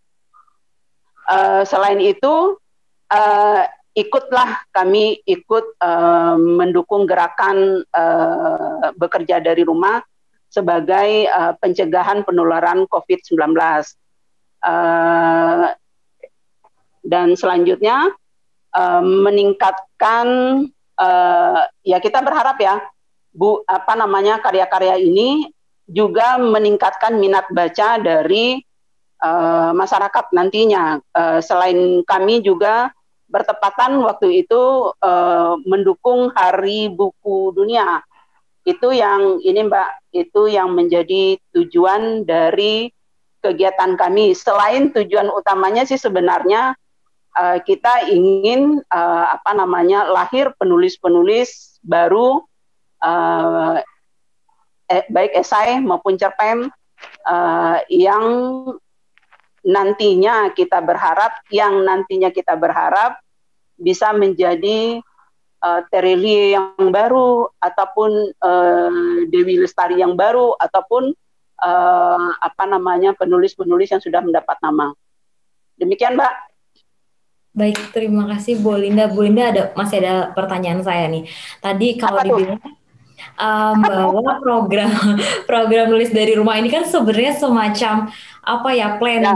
uh, selain itu uh, ikutlah kami ikut uh, mendukung gerakan uh, bekerja dari rumah sebagai uh, pencegahan penularan COVID sembilan belas. Uh, Dan selanjutnya uh, meningkatkan uh, ya kita berharap ya Bu apa namanya karya-karya ini juga meningkatkan minat baca dari uh, masyarakat nantinya. Uh, selain kami juga bertepatan waktu itu uh, mendukung Hari Buku Dunia. Itu yang ini Mbak, itu yang menjadi tujuan dari kegiatan kami. Selain tujuan utamanya sih sebenarnya Uh, kita ingin uh, apa namanya lahir penulis-penulis baru uh, eh, baik esai maupun cerpen uh, yang nantinya kita berharap yang nantinya kita berharap bisa menjadi uh, Terelie yang baru ataupun uh, Dewi Lestari yang baru ataupun uh, apa namanya penulis-penulis yang sudah mendapat nama. Demikian Mbak. Baik, terima kasih Bu Linda. Bu Linda ada masih ada pertanyaan saya nih. Tadi kalau dibilang um, bahwa program program nulis dari rumah ini kan sebenarnya semacam apa ya plan ya. B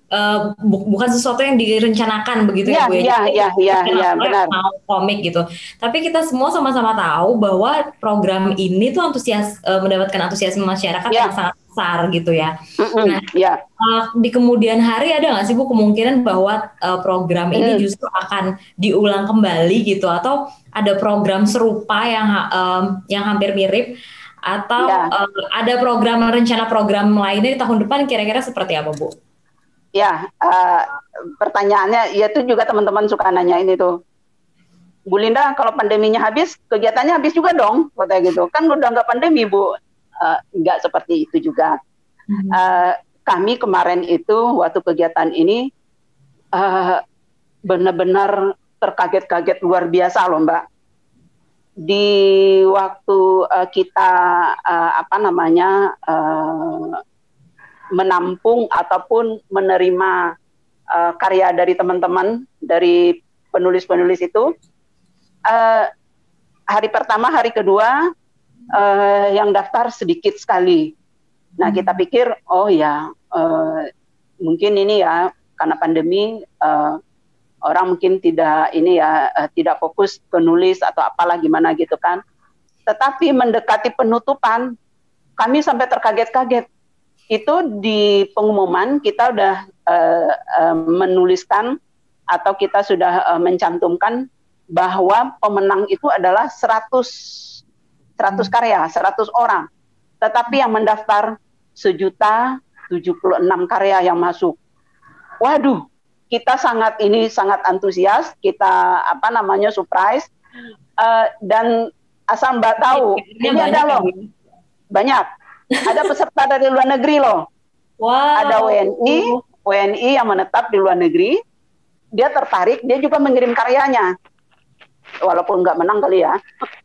Uh, bu bukan sesuatu yang direncanakan begitu ya, ya Bu ya. Iya, iya, iya, iya, benar. Mau komik gitu. Tapi kita semua sama-sama tahu bahwa program ini tuh antusias uh, mendapatkan antusiasme masyarakat ya. Yang sangat besar gitu ya. Mm-hmm. Nah, ya. uh, di kemudian hari ada nggak sih Bu kemungkinan bahwa uh, program mm. ini justru akan diulang kembali gitu, atau ada program serupa yang um, yang hampir mirip, atau ya. uh, ada program rencana program lainnya di tahun depan kira-kira seperti apa Bu? Ya, uh, pertanyaannya, ya itu juga teman-teman suka nanya ini tuh, Bu Linda, kalau pandeminya habis, kegiatannya habis juga dong, katanya gitu. Kan udah nggak pandemi Bu, uh, nggak seperti itu juga. Hmm. Uh, kami kemarin itu waktu kegiatan ini uh, benar-benar terkaget-kaget luar biasa loh Mbak. Di waktu uh, kita uh, apa namanya uh, menampung ataupun menerima uh, karya dari teman-teman, dari penulis-penulis itu, uh, hari pertama, hari kedua uh, yang daftar sedikit sekali. Nah kita pikir, oh ya uh, mungkin ini ya karena pandemi uh, orang mungkin tidak ini ya uh, tidak fokus penulis atau apalah gimana gitu kan. Tetapi mendekati penutupan, kami sampai terkaget-kaget. Itu di pengumuman kita udah uh, uh, menuliskan atau kita sudah uh, mencantumkan bahwa pemenang itu adalah seratus karya, seratus orang. Tetapi yang mendaftar sejuta tujuh puluh enam karya yang masuk. Waduh, kita sangat ini sangat antusias, kita apa namanya surprise, uh, dan asal Mbak tahu ini, ini ada loh banyak. Ada peserta dari luar negeri loh. Wow. Ada W N I, W N I yang menetap di luar negeri. Dia tertarik, dia juga mengirim karyanya. Walaupun nggak menang kali ya.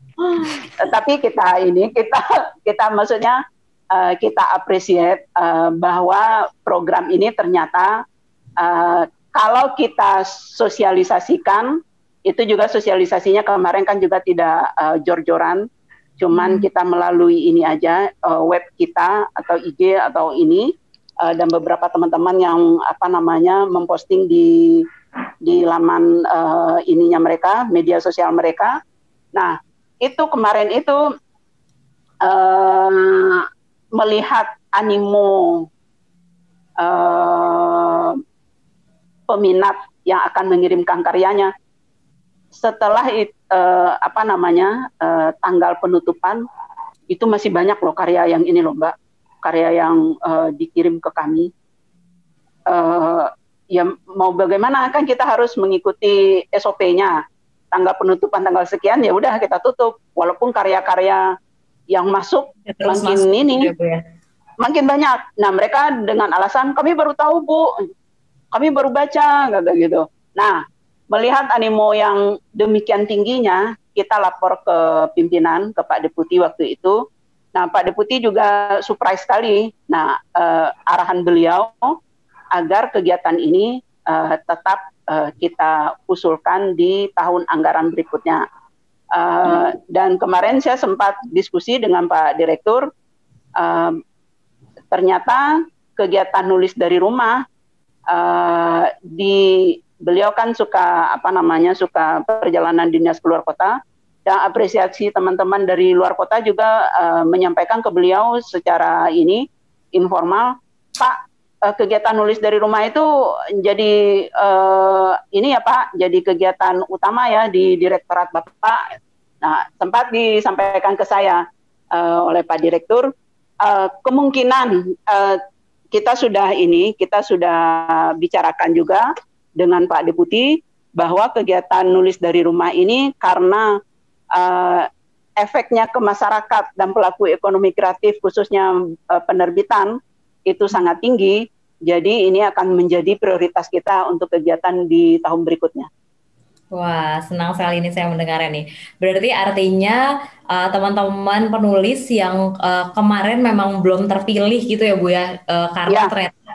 Tapi kita ini, kita kita maksudnya uh, kita appreciate uh, bahwa program ini ternyata uh, kalau kita sosialisasikan, itu juga sosialisasinya kemarin kan juga tidak uh, jor-joran. Cuman hmm. kita melalui ini aja, uh, web kita atau I G atau ini, uh, dan beberapa teman-teman yang apa namanya memposting di di laman uh, ininya mereka, media sosial mereka. Nah itu kemarin itu uh, melihat animo uh, peminat yang akan mengirimkan karyanya. Setelah it, uh, apa namanya uh, tanggal penutupan itu masih banyak loh karya yang ini loh Mbak, karya yang uh, dikirim ke kami. Uh, ya mau bagaimana kan kita harus mengikuti S O P-nya. Tanggal penutupan tanggal sekian ya udah kita tutup. Walaupun karya-karya yang masuk ya, makin masuk, ini ya, ya. makin banyak. Nah mereka dengan alasan kami baru tahu Bu, kami baru baca kata gitu. Nah melihat animo yang demikian tingginya, kita lapor ke pimpinan, ke Pak Deputi waktu itu. Nah, Pak Deputi juga surprise sekali. Nah, eh, arahan beliau agar kegiatan ini eh, tetap eh, kita usulkan di tahun anggaran berikutnya. Eh, dan kemarin saya sempat diskusi dengan Pak Direktur. Eh, ternyata kegiatan nulis dari rumah eh, di beliau kan suka apa namanya suka perjalanan dinas keluar kota, dan apresiasi teman-teman dari luar kota juga uh, menyampaikan ke beliau secara ini informal, Pak uh, kegiatan nulis dari rumah itu jadi uh, ini ya Pak, jadi kegiatan utama ya di Direktorat Bapak. Nah sempat disampaikan ke saya uh, oleh Pak Direktur, uh, kemungkinan uh, kita sudah ini kita sudah bicarakan juga dengan Pak Deputi bahwa kegiatan nulis dari rumah ini karena uh, efeknya ke masyarakat dan pelaku ekonomi kreatif khususnya uh, penerbitan itu sangat tinggi, jadi ini akan menjadi prioritas kita untuk kegiatan di tahun berikutnya. Wah, senang sekali ini saya mendengarnya nih. Berarti artinya uh, teman-teman penulis yang uh, kemarin memang belum terpilih gitu ya Bu ya, uh, karena ya. ternyata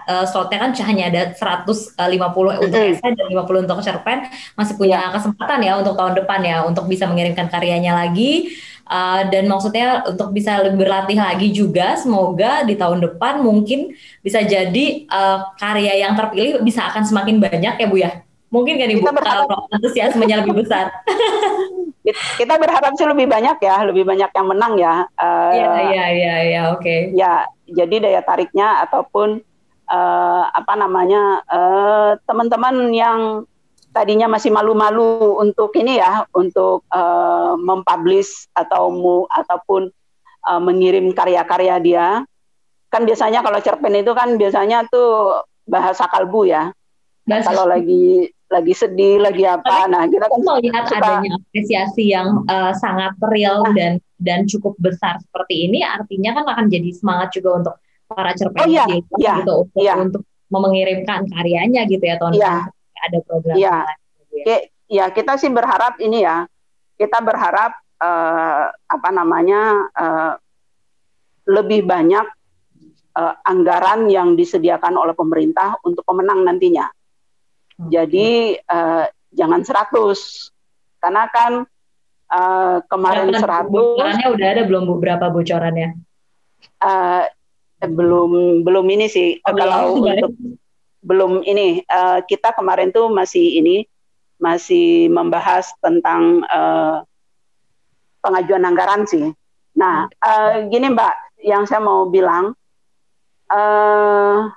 uh, slotnya kan hanya ada seratus lima puluh untuk esai dan lima puluh untuk cerpen, masih punya yeah. kesempatan ya untuk tahun depan ya untuk bisa mengirimkan karyanya lagi. Uh, dan maksudnya untuk bisa lebih berlatih lagi juga, semoga di tahun depan mungkin bisa jadi uh, karya yang terpilih bisa akan semakin banyak ya Bu ya. Mungkin kan Ibu kalau antusiasmenya lebih besar. Kita berharap sih lebih banyak ya, lebih banyak yang menang ya. Iya uh, iya iya ya, oke. Okay. Ya, jadi daya tariknya ataupun uh, apa namanya uh, teman-teman yang tadinya masih malu-malu untuk ini ya, untuk uh, mempublish atau mu, ataupun uh, mengirim karya-karya dia. Kan biasanya kalau cerpen itu kan biasanya tuh bahasa kalbu ya. Bahasa. Kalau lagi lagi sedih, lagi apa. Nah, kita kan melihat adanya apresiasi yang uh, sangat real nah. dan dan cukup besar seperti ini, artinya kan akan jadi semangat juga untuk para cerpen oh, iya, iya, gitu untuk, iya. untuk mengirimkan karyanya gitu ya tahun iya. depan. Ada program ya. Ya. ya kita sih berharap ini ya, kita berharap uh, apa namanya uh, lebih banyak uh, anggaran yang disediakan oleh pemerintah untuk pemenang nantinya. Hmm. Jadi uh, jangan seratus, karena kan uh, kemarin ya, seratus. Bocorannya udah ada belum berapa bocorannya? Uh, belum belum ini sih oh, kalau belum. untuk belum ini uh, kita kemarin tuh masih ini masih membahas tentang uh, pengajuan anggaran sih. Nah uh, gini Mbak, yang saya mau bilang uh,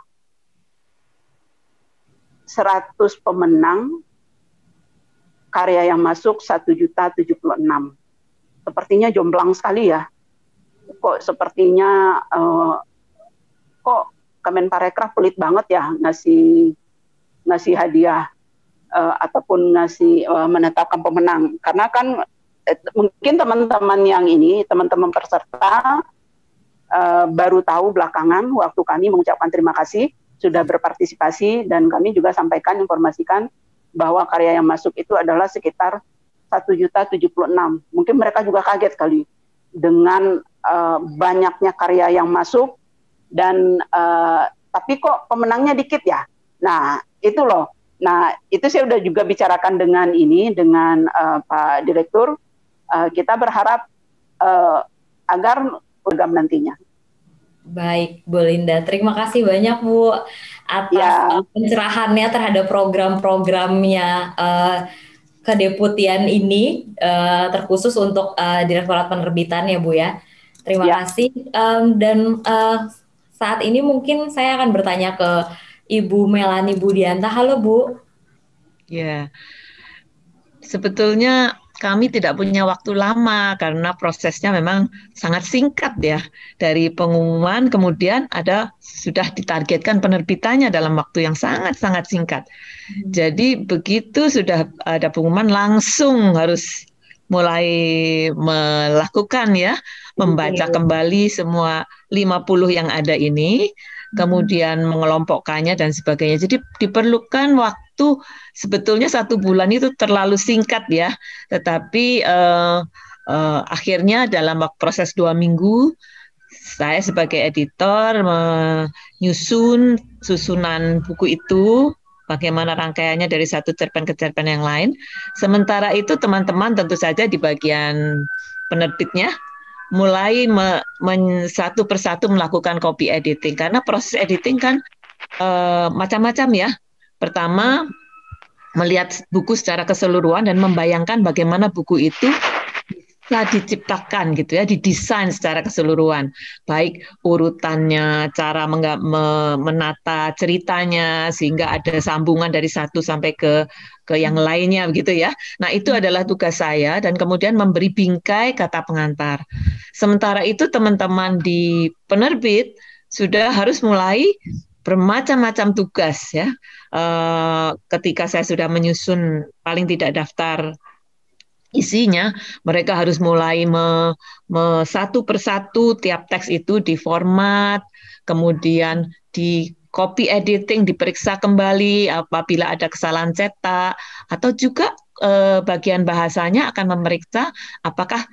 seratus pemenang karya yang masuk satu juta tujuh puluh enam. Sepertinya jomplang sekali ya. Kok sepertinya uh, kok Kemenparekraf pelit banget ya ngasih ngasih hadiah uh, ataupun ngasih uh, menetapkan pemenang, karena kan eh, mungkin teman-teman yang ini teman-teman peserta uh, baru tahu belakangan waktu kami mengucapkan terima kasih sudah berpartisipasi, dan kami juga sampaikan informasikan bahwa karya yang masuk itu adalah sekitar satu juta tujuh puluh enam. Mungkin mereka juga kaget kali dengan uh, banyaknya karya yang masuk. Dan uh, tapi kok pemenangnya dikit ya. Nah itu loh. Nah itu saya udah juga bicarakan dengan ini dengan uh, Pak Direktur. Uh, kita berharap uh, agar program nantinya. Baik Bu Linda, terima kasih banyak Bu atas ya. pencerahannya terhadap program-programnya uh, kedeputian ini uh, terkhusus untuk uh, Direktorat Penerbitan ya Bu ya. Terima ya. kasih um, dan uh, saat ini mungkin saya akan bertanya ke Ibu Melani Budianta. Halo Bu. Ya, sebetulnya kami tidak punya waktu lama karena prosesnya memang sangat singkat ya. Dari pengumuman kemudian ada sudah ditargetkan penerbitannya dalam waktu yang sangat-sangat singkat. Hmm. Jadi begitu sudah ada pengumuman langsung harus mulai melakukan ya, membaca kembali semua lima puluh yang ada ini, kemudian mengelompokkannya dan sebagainya. Jadi diperlukan waktu, sebetulnya satu bulan itu terlalu singkat ya, tetapi eh, eh, akhirnya dalam proses dua minggu, saya sebagai editor menyusun susunan buku itu, bagaimana rangkaiannya dari satu cerpen ke cerpen yang lain. Sementara itu teman-teman tentu saja di bagian penerbitnya mulai me, men, satu persatu melakukan copy editing, karena proses editing kan e, macam-macam ya. Pertama, melihat buku secara keseluruhan dan membayangkan bagaimana buku itu bisa diciptakan gitu ya, didesain secara keseluruhan, baik urutannya, cara mengga, me, menata ceritanya sehingga ada sambungan dari satu sampai ke ke yang lainnya begitu ya. Nah itu adalah tugas saya, dan kemudian memberi bingkai kata pengantar. Sementara itu teman-teman di penerbit sudah harus mulai bermacam-macam tugas ya. E, ketika saya sudah menyusun paling tidak daftar isinya, mereka harus mulai me, me, satu persatu tiap teks itu diformat, kemudian di copy editing, diperiksa kembali apabila ada kesalahan cetak, atau juga eh, bagian bahasanya akan memeriksa apakah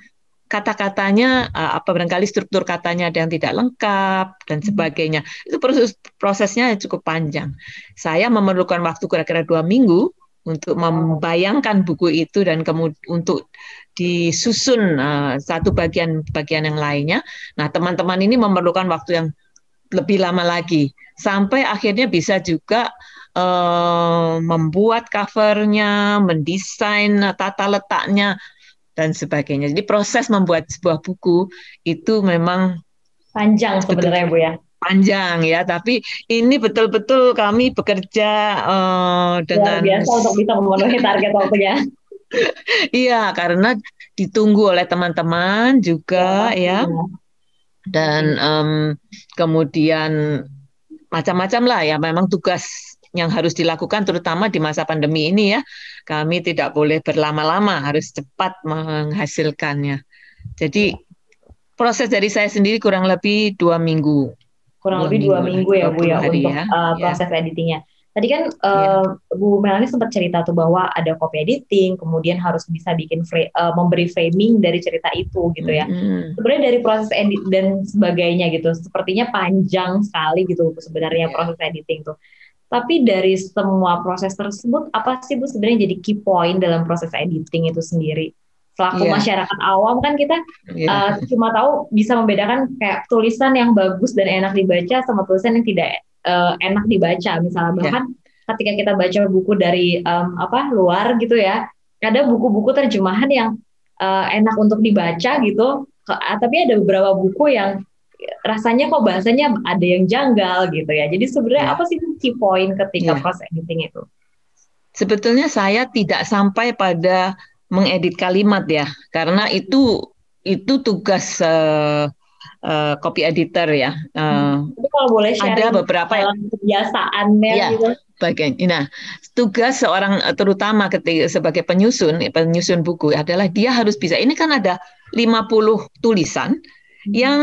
kata-katanya uh, apa barangkali struktur katanya ada yang tidak lengkap dan sebagainya. Itu proses prosesnya cukup panjang. Saya memerlukan waktu kira-kira dua minggu untuk membayangkan buku itu dan kemudian untuk disusun uh, satu bagian-bagian yang lainnya. Nah, teman-teman ini memerlukan waktu yang lebih lama lagi sampai akhirnya bisa juga uh, membuat covernya, mendesain tata letaknya dan sebagainya. Jadi proses membuat sebuah buku itu memang panjang sebenarnya Bu ya. Panjang ya, tapi ini betul-betul kami bekerja uh, dengan luar biasa untuk bisa memenuhi target waktunya. Iya, karena ditunggu oleh teman-teman juga ya, ya. Dan um, kemudian macam-macam lah ya, memang tugas yang harus dilakukan terutama di masa pandemi ini ya. Kami tidak boleh berlama-lama, harus cepat menghasilkannya. Jadi proses dari saya sendiri kurang lebih dua minggu. Kurang lebih dua minggu ya Bu ya untuk ya. Uh, proses ya. editingnya. Tadi kan uh, ya. Bu Melanie sempat cerita tuh bahwa ada copy editing, kemudian harus bisa bikin fra- uh, memberi framing dari cerita itu gitu ya. Mm-hmm. Sebenarnya dari proses edit dan sebagainya gitu, sepertinya panjang sekali gitu sebenarnya yeah. proses editing tuh. Tapi dari semua proses tersebut, apa sih Bu sebenarnya jadi key point dalam proses editing itu sendiri? Selaku yeah. masyarakat awam kan kita yeah. uh, cuma tahu bisa membedakan kayak tulisan yang bagus dan enak dibaca sama tulisan yang tidak uh, enak dibaca. Misalnya bahkan yeah. ketika kita baca buku dari um, apa luar gitu ya, ada buku-buku terjemahan yang uh, enak untuk dibaca gitu, tapi ada beberapa buku yang rasanya kok bahasanya ada yang janggal gitu ya. Jadi sebenarnya ya. apa sih key point ketika ya. proses editing itu? Sebetulnya saya tidak sampai pada mengedit kalimat ya, karena itu itu tugas uh, uh, copy editor ya. Uh, hmm. Itu kalau boleh share ada beberapa yang kebiasaannya ya, gitu. Bagian. Nah, tugas seorang terutama ketika sebagai penyusun penyusun buku adalah dia harus bisa. Ini kan ada lima puluh tulisan yang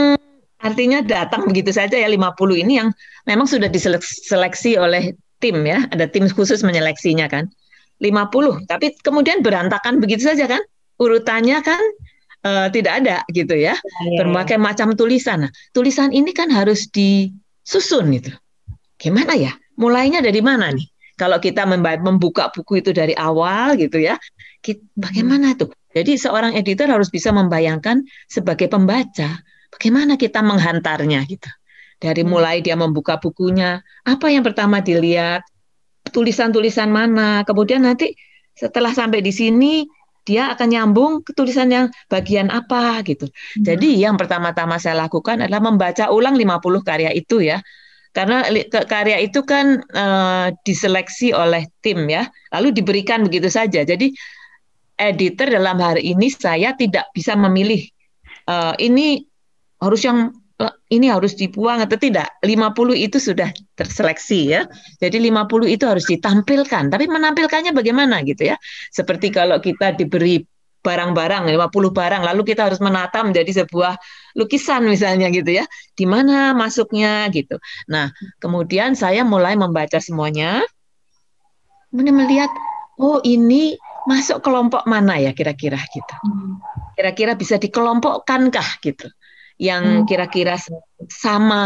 artinya datang begitu saja ya, lima puluh ini yang memang sudah diseleksi oleh tim ya, ada tim khusus menyeleksinya kan, lima puluh, tapi kemudian berantakan begitu saja kan, urutannya kan uh, tidak ada gitu ya, berbagai macam tulisan. Nah, tulisan ini kan harus disusun gitu, gimana ya, mulainya dari mana nih? Kalau kita membuka buku itu dari awal gitu ya, kita, bagaimana tuh? Jadi seorang editor harus bisa membayangkan sebagai pembaca, bagaimana kita menghantarnya gitu. Dari mulai dia membuka bukunya, apa yang pertama dilihat, tulisan-tulisan mana, kemudian nanti setelah sampai di sini, dia akan nyambung ke tulisan yang bagian apa gitu. Hmm. Jadi yang pertama-tama saya lakukan adalah membaca ulang lima puluh karya itu ya. Karena karya itu kan uh, diseleksi oleh tim ya, lalu diberikan begitu saja. Jadi editor dalam hari ini saya tidak bisa memilih uh, ini harus yang uh, ini harus dibuang atau tidak. lima puluh itu sudah terseleksi ya. Jadi lima puluh itu harus ditampilkan. Tapi menampilkannya bagaimana gitu ya. Seperti kalau kita diberi barang-barang lima puluh barang lalu kita harus menata menjadi sebuah lukisan misalnya gitu ya. Di mana masuknya gitu. Nah, kemudian saya mulai membaca semuanya. Kemudian melihat oh ini masuk kelompok mana ya kira-kira gitu. Kira-kira bisa dikelompokkankah gitu. Yang kira-kira sama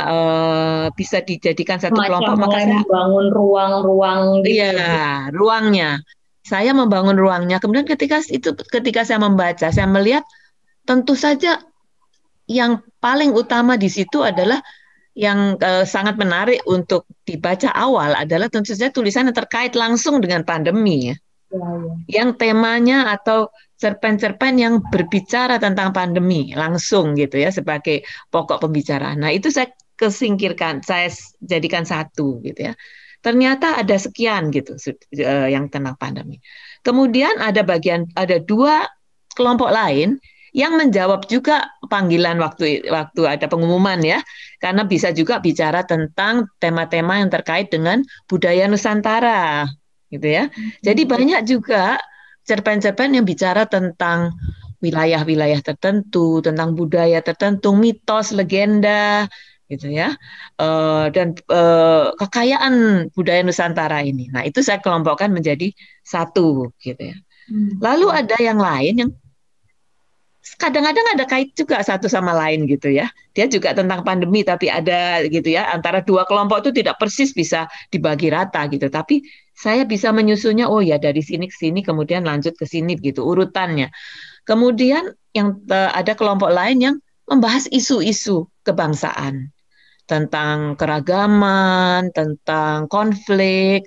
uh, bisa dijadikan satu macam kelompok. Maka saya membangun ruang-ruang gitu. Iya, ruangnya. Saya membangun ruangnya. Kemudian ketika itu ketika saya membaca, saya melihat tentu saja yang paling utama di situ adalah yang uh, sangat menarik untuk dibaca awal adalah tentu saja tulisan yang terkait langsung dengan pandemi ya. Ya, ya. Yang temanya atau cerpen-cerpen yang berbicara tentang pandemi langsung gitu ya sebagai pokok pembicaraan. Nah itu saya kesingkirkan, saya jadikan satu gitu ya. Ternyata ada sekian gitu uh, yang tentang pandemi. Kemudian ada bagian ada dua kelompok lain yang menjawab juga panggilan waktu waktu ada pengumuman ya, karena bisa juga bicara tentang tema-tema yang terkait dengan budaya Nusantara. Gitu ya. Jadi banyak juga cerpen-cerpen yang bicara tentang wilayah-wilayah tertentu, tentang budaya tertentu, mitos, legenda, gitu ya, uh, dan uh, kekayaan budaya Nusantara ini. Nah itu saya kelompokkan menjadi satu, gitu ya. Lalu ada yang lain yang kadang-kadang ada kait juga satu sama lain gitu ya. Dia juga tentang pandemi tapi ada gitu ya, antara dua kelompok itu tidak persis bisa dibagi rata gitu. Tapi saya bisa menyusunnya, oh ya dari sini ke sini kemudian lanjut ke sini gitu urutannya. Kemudian yang uh, ada kelompok lain yang membahas isu-isu kebangsaan, tentang keragaman, tentang konflik,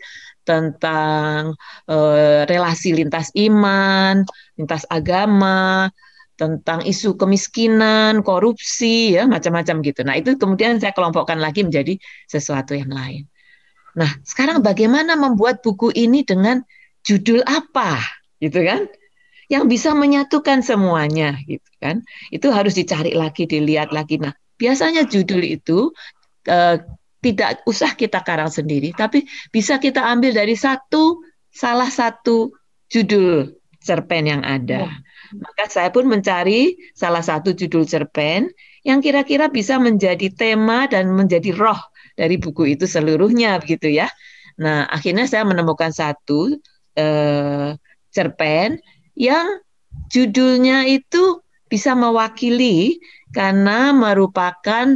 tentang uh, relasi lintas iman, lintas agama, tentang isu kemiskinan, korupsi, ya macam-macam gitu. Nah itu kemudian saya kelompokkan lagi menjadi sesuatu yang lain. Nah sekarang bagaimana membuat buku ini dengan judul apa, gitu kan? Yang bisa menyatukan semuanya, gitu kan? Itu harus dicari lagi, dilihat lagi. Nah biasanya judul itu eh, tidak usah kita karang sendiri, tapi bisa kita ambil dari satu salah satu judul cerpen yang ada. Maka saya pun mencari salah satu judul cerpen yang kira-kira bisa menjadi tema dan menjadi roh dari buku itu seluruhnya, begitu ya. Nah, akhirnya saya menemukan satu eh, cerpen yang judulnya itu bisa mewakili karena merupakan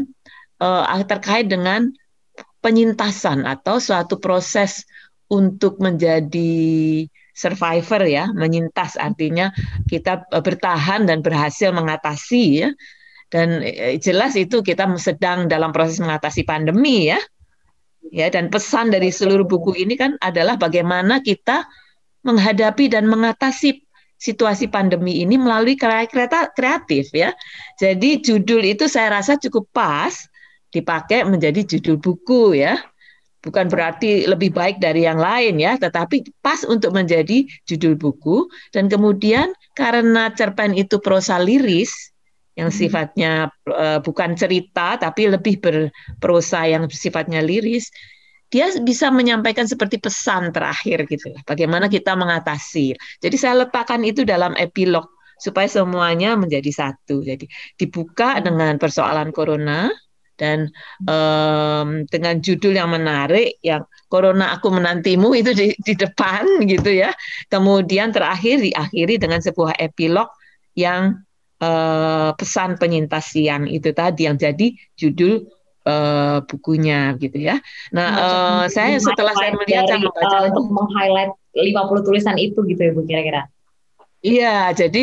eh, terkait dengan penyintasan atau suatu proses untuk menjadi survivor ya, menyintas artinya kita bertahan dan berhasil mengatasi ya. Dan jelas itu kita sedang dalam proses mengatasi pandemi ya. Ya, dan pesan dari seluruh buku ini kan adalah bagaimana kita menghadapi dan mengatasi situasi pandemi ini melalui karya kreatif ya. Jadi judul itu saya rasa cukup pas dipakai menjadi judul buku ya. Bukan berarti lebih baik dari yang lain ya, tetapi pas untuk menjadi judul buku. Dan kemudian karena cerpen itu prosa liris, yang sifatnya uh, bukan cerita, tapi lebih berprosa yang sifatnya liris, dia bisa menyampaikan seperti pesan terakhir gitu. Bagaimana kita mengatasi. Jadi saya letakkan itu dalam epilog, supaya semuanya menjadi satu. Jadi dibuka dengan persoalan corona, dan um, dengan judul yang menarik, yang Corona Aku Menantimu itu di, di depan gitu ya. Kemudian terakhir diakhiri dengan sebuah epilog yang uh, pesan penyintas siang itu tadi yang jadi judul uh, bukunya gitu ya. Nah, uh, saya setelah saya melihat saya membaca uh, untuk meng-highlight lima puluh tulisan itu gitu ya Bu kira-kira. Iya, jadi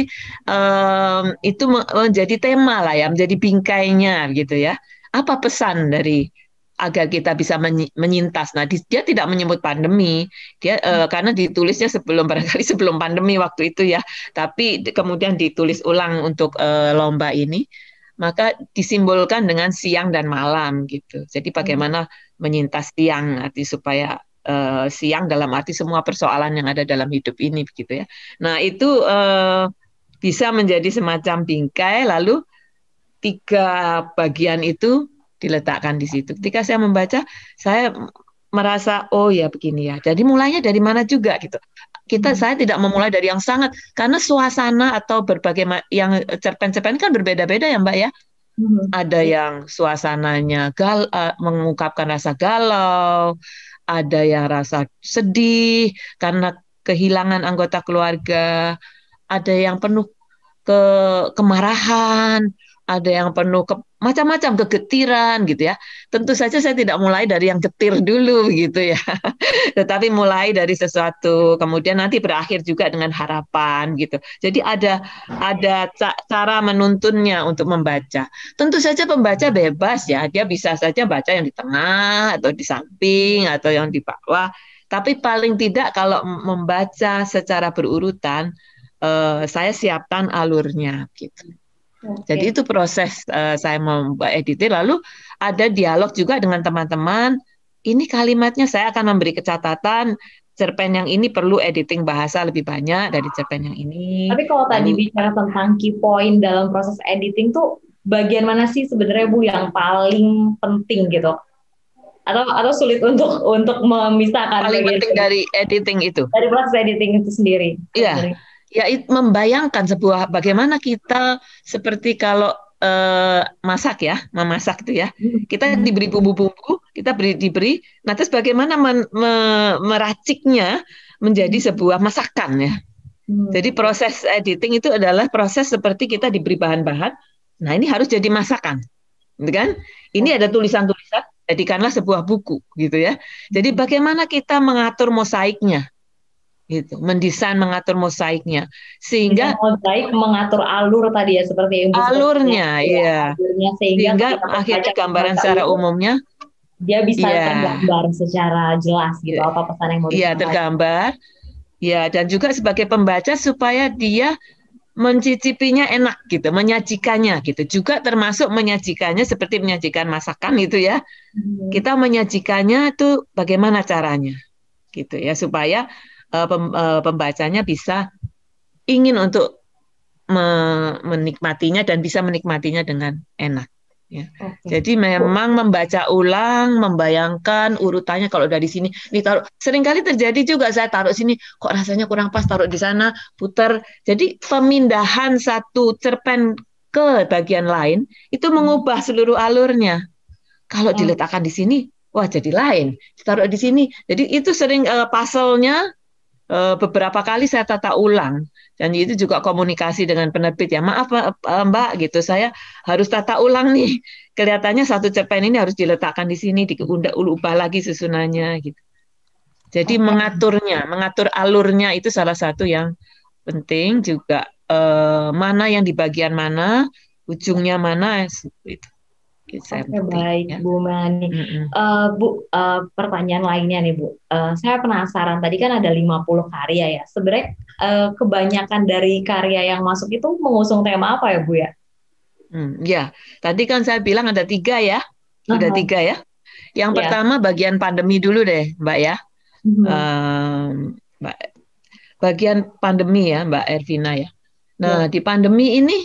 um, itu menjadi tema lah ya, menjadi bingkainya gitu ya. Apa pesan dari agar kita bisa menyintas? Nah, dia tidak menyebut pandemi, dia uh, karena ditulisnya sebelum barangkali sebelum pandemi waktu itu ya. Tapi kemudian ditulis ulang untuk uh, lomba ini, maka disimbolkan dengan siang dan malam gitu. Jadi bagaimana menyintas siang, arti supaya uh, siang dalam arti semua persoalan yang ada dalam hidup ini begitu ya. Nah itu uh, bisa menjadi semacam bingkai, lalu tiga bagian itu diletakkan di situ. Ketika saya membaca, saya merasa oh ya begini ya. Jadi mulainya dari mana juga gitu. Kita hmm. saya tidak memulai dari yang sangat, karena suasana atau berbagai yang cerpen-cerpen kan berbeda-beda ya Mbak ya. Hmm. Ada yang suasananya gal, uh, mengungkapkan rasa galau, ada yang rasa sedih karena kehilangan anggota keluarga, ada yang penuh ke kemarahan, ada yang penuh ke macam-macam kegetiran gitu ya. Tentu saja saya tidak mulai dari yang getir dulu gitu ya. Tetapi mulai dari sesuatu, kemudian nanti berakhir juga dengan harapan gitu. Jadi ada ada cara menuntunnya untuk membaca. Tentu saja pembaca bebas ya, dia bisa saja baca yang di tengah atau di samping atau yang di bawah. Tapi paling tidak kalau membaca secara berurutan, eh, saya siapkan alurnya gitu. Okay. Jadi itu proses uh, saya membuat editing, lalu ada dialog juga dengan teman-teman. Ini kalimatnya saya akan memberi catatan, cerpen yang ini perlu editing bahasa lebih banyak dari cerpen yang ini. Tapi kalau tadi lalu, bicara tentang key point dalam proses editing tuh bagian mana sih sebenarnya Bu yang paling penting gitu? Atau atau sulit untuk untuk memisahkan paling penting itu dari editing itu? Dari proses editing itu sendiri. Iya. Ya, membayangkan sebuah bagaimana kita seperti kalau eh, masak ya, memasak itu ya. Kita diberi bumbu-bumbu, kita beri diberi, nah terus bagaimana men, me, meraciknya menjadi sebuah masakan ya. Hmm. Jadi proses editing itu adalah proses seperti kita diberi bahan-bahan. Nah ini harus jadi masakan, gitu kan? Ini ada tulisan-tulisan, jadikanlah sebuah buku, gitu ya. Jadi bagaimana kita mengatur mosaiknya, gitu, mendesain mengatur mosaiknya, sehingga mosaik mengatur alur tadi ya seperti Ibu alurnya, iya. Alurnya, sehingga, sehingga akhirnya gambaran secara umumnya dia bisa yeah. tergambar secara jelas, gitu, yeah. apa pesan yang mau disampaikan. Iya, tergambar. Ya, dan juga sebagai pembaca supaya dia mencicipinya enak gitu, menyajikannya gitu. Juga termasuk menyajikannya seperti menyajikan masakan itu ya. Hmm. Kita menyajikannya itu bagaimana caranya gitu ya, supaya uh, pem, uh, pembacanya bisa ingin untuk me menikmatinya dan bisa menikmatinya dengan enak. Ya. Okay. Jadi memang membaca ulang, membayangkan urutannya kalau dari sini, nih taruh. Seringkali terjadi juga saya taruh sini, kok rasanya kurang pas, taruh di sana, putar. Jadi pemindahan satu cerpen ke bagian lain itu mengubah seluruh alurnya. Kalau hmm. diletakkan di sini, wah jadi lain. Ditaruh di sini, jadi itu sering uh, puzzle-nya uh, beberapa kali saya tata ulang. Dan itu juga komunikasi dengan penerbit ya, maaf Mbak gitu, saya harus tata ulang nih, kelihatannya satu cerpen ini harus diletakkan di sini, diubah lagi susunannya gitu. Jadi okay. mengaturnya, mengatur alurnya itu salah satu yang penting juga, eh, mana yang di bagian mana, ujungnya mana itu. Oke, okay, baik ya. Bu Melani. Mm-hmm. uh, Bu, uh, pertanyaan lainnya nih Bu, uh, saya penasaran, tadi kan ada lima puluh karya ya, sebenarnya uh, kebanyakan dari karya yang masuk itu mengusung tema apa ya Bu ya? Hmm, ya, tadi kan saya bilang ada tiga ya, sudah uh-huh. tiga ya. Yang yeah. pertama bagian pandemi dulu deh Mbak ya, uh-huh. um, Mbak, bagian pandemi ya Mbak Ervina ya. Nah yeah. di pandemi ini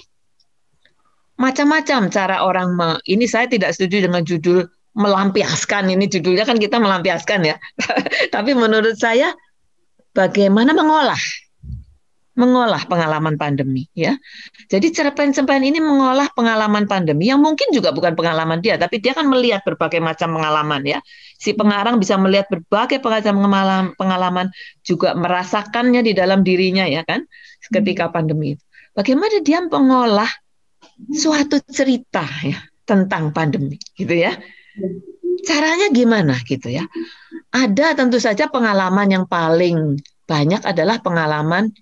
macam-macam cara orang me, ini saya tidak setuju dengan judul melampiaskan, ini judulnya kan kita melampiaskan ya. Tapi menurut saya bagaimana mengolah mengolah pengalaman pandemi ya. Jadi cerpen-cerpen ini mengolah pengalaman pandemi yang mungkin juga bukan pengalaman dia, tapi dia kan melihat berbagai macam pengalaman ya. Si pengarang bisa melihat berbagai macam pengalaman, juga merasakannya di dalam dirinya ya kan ketika pandemi itu. Bagaimana dia mengolah suatu cerita ya tentang pandemi gitu ya. Caranya gimana gitu ya. Ada tentu saja pengalaman yang paling banyak adalah pengalaman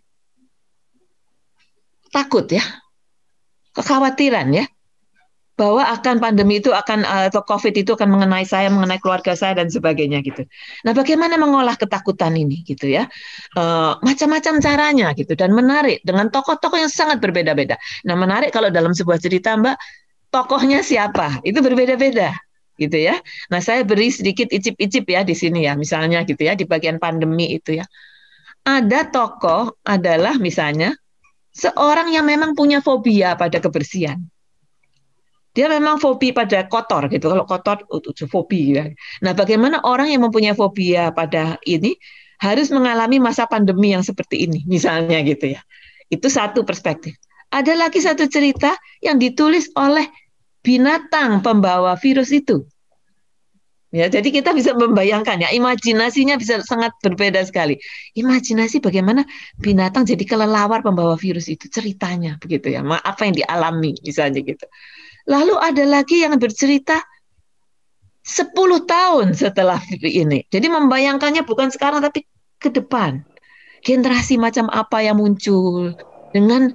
takut ya. Kekhawatiran ya. Bahwa akan pandemi itu akan atau Covid itu akan mengenai saya, mengenai keluarga saya dan sebagainya gitu. Nah, bagaimana mengolah ketakutan ini gitu ya? E, macam-macam caranya gitu dan menarik dengan tokoh-tokoh yang sangat berbeda-beda. Nah, menarik kalau dalam sebuah cerita Mbak, tokohnya siapa? Itu berbeda-beda gitu ya. Nah, saya beri sedikit icip-icip ya di sini ya, misalnya gitu ya di bagian pandemi itu ya. Ada tokoh adalah misalnya seorang yang memang punya fobia pada kebersihan. Dia memang fobi pada kotor gitu. Kalau kotor itu fobi ya. Nah, bagaimana orang yang mempunyai fobia pada ini harus mengalami masa pandemi yang seperti ini misalnya gitu ya. Itu satu perspektif. Ada lagi satu cerita yang ditulis oleh binatang pembawa virus itu. Ya, jadi kita bisa membayangkan ya, imajinasinya bisa sangat berbeda sekali. Imajinasi bagaimana binatang jadi kelelawar pembawa virus itu ceritanya begitu ya. Apa yang dialami misalnya gitu. Lalu ada lagi yang bercerita sepuluh tahun setelah ini. Jadi membayangkannya bukan sekarang tapi ke depan. Generasi macam apa yang muncul dengan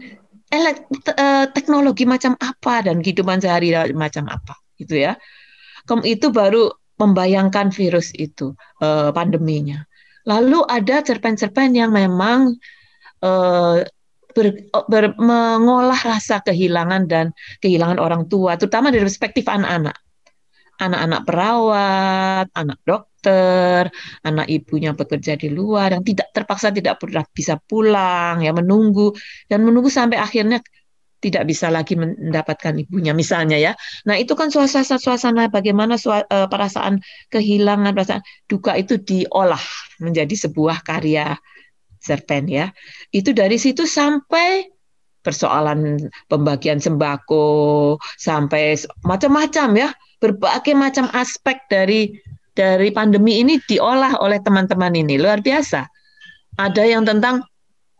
teknologi macam apa dan kehidupan sehari-hari macam apa gitu ya. Itu baru membayangkan virus itu, pandeminya. Lalu ada cerpen-cerpen yang memang Ber, ber, mengolah rasa kehilangan dan kehilangan orang tua, terutama dari perspektif anak-anak. Anak-anak perawat, anak dokter, anak ibunya bekerja di luar, yang tidak terpaksa tidak pernah bisa pulang, ya menunggu, dan menunggu sampai akhirnya tidak bisa lagi mendapatkan ibunya, misalnya ya. Nah itu kan suasana-suasana bagaimana sua, uh, perasaan kehilangan, perasaan duka itu diolah menjadi sebuah karya cerpen ya. Itu dari situ sampai persoalan pembagian sembako sampai macam-macam ya, berbagai macam aspek dari dari pandemi ini diolah oleh teman-teman ini luar biasa. Ada yang tentang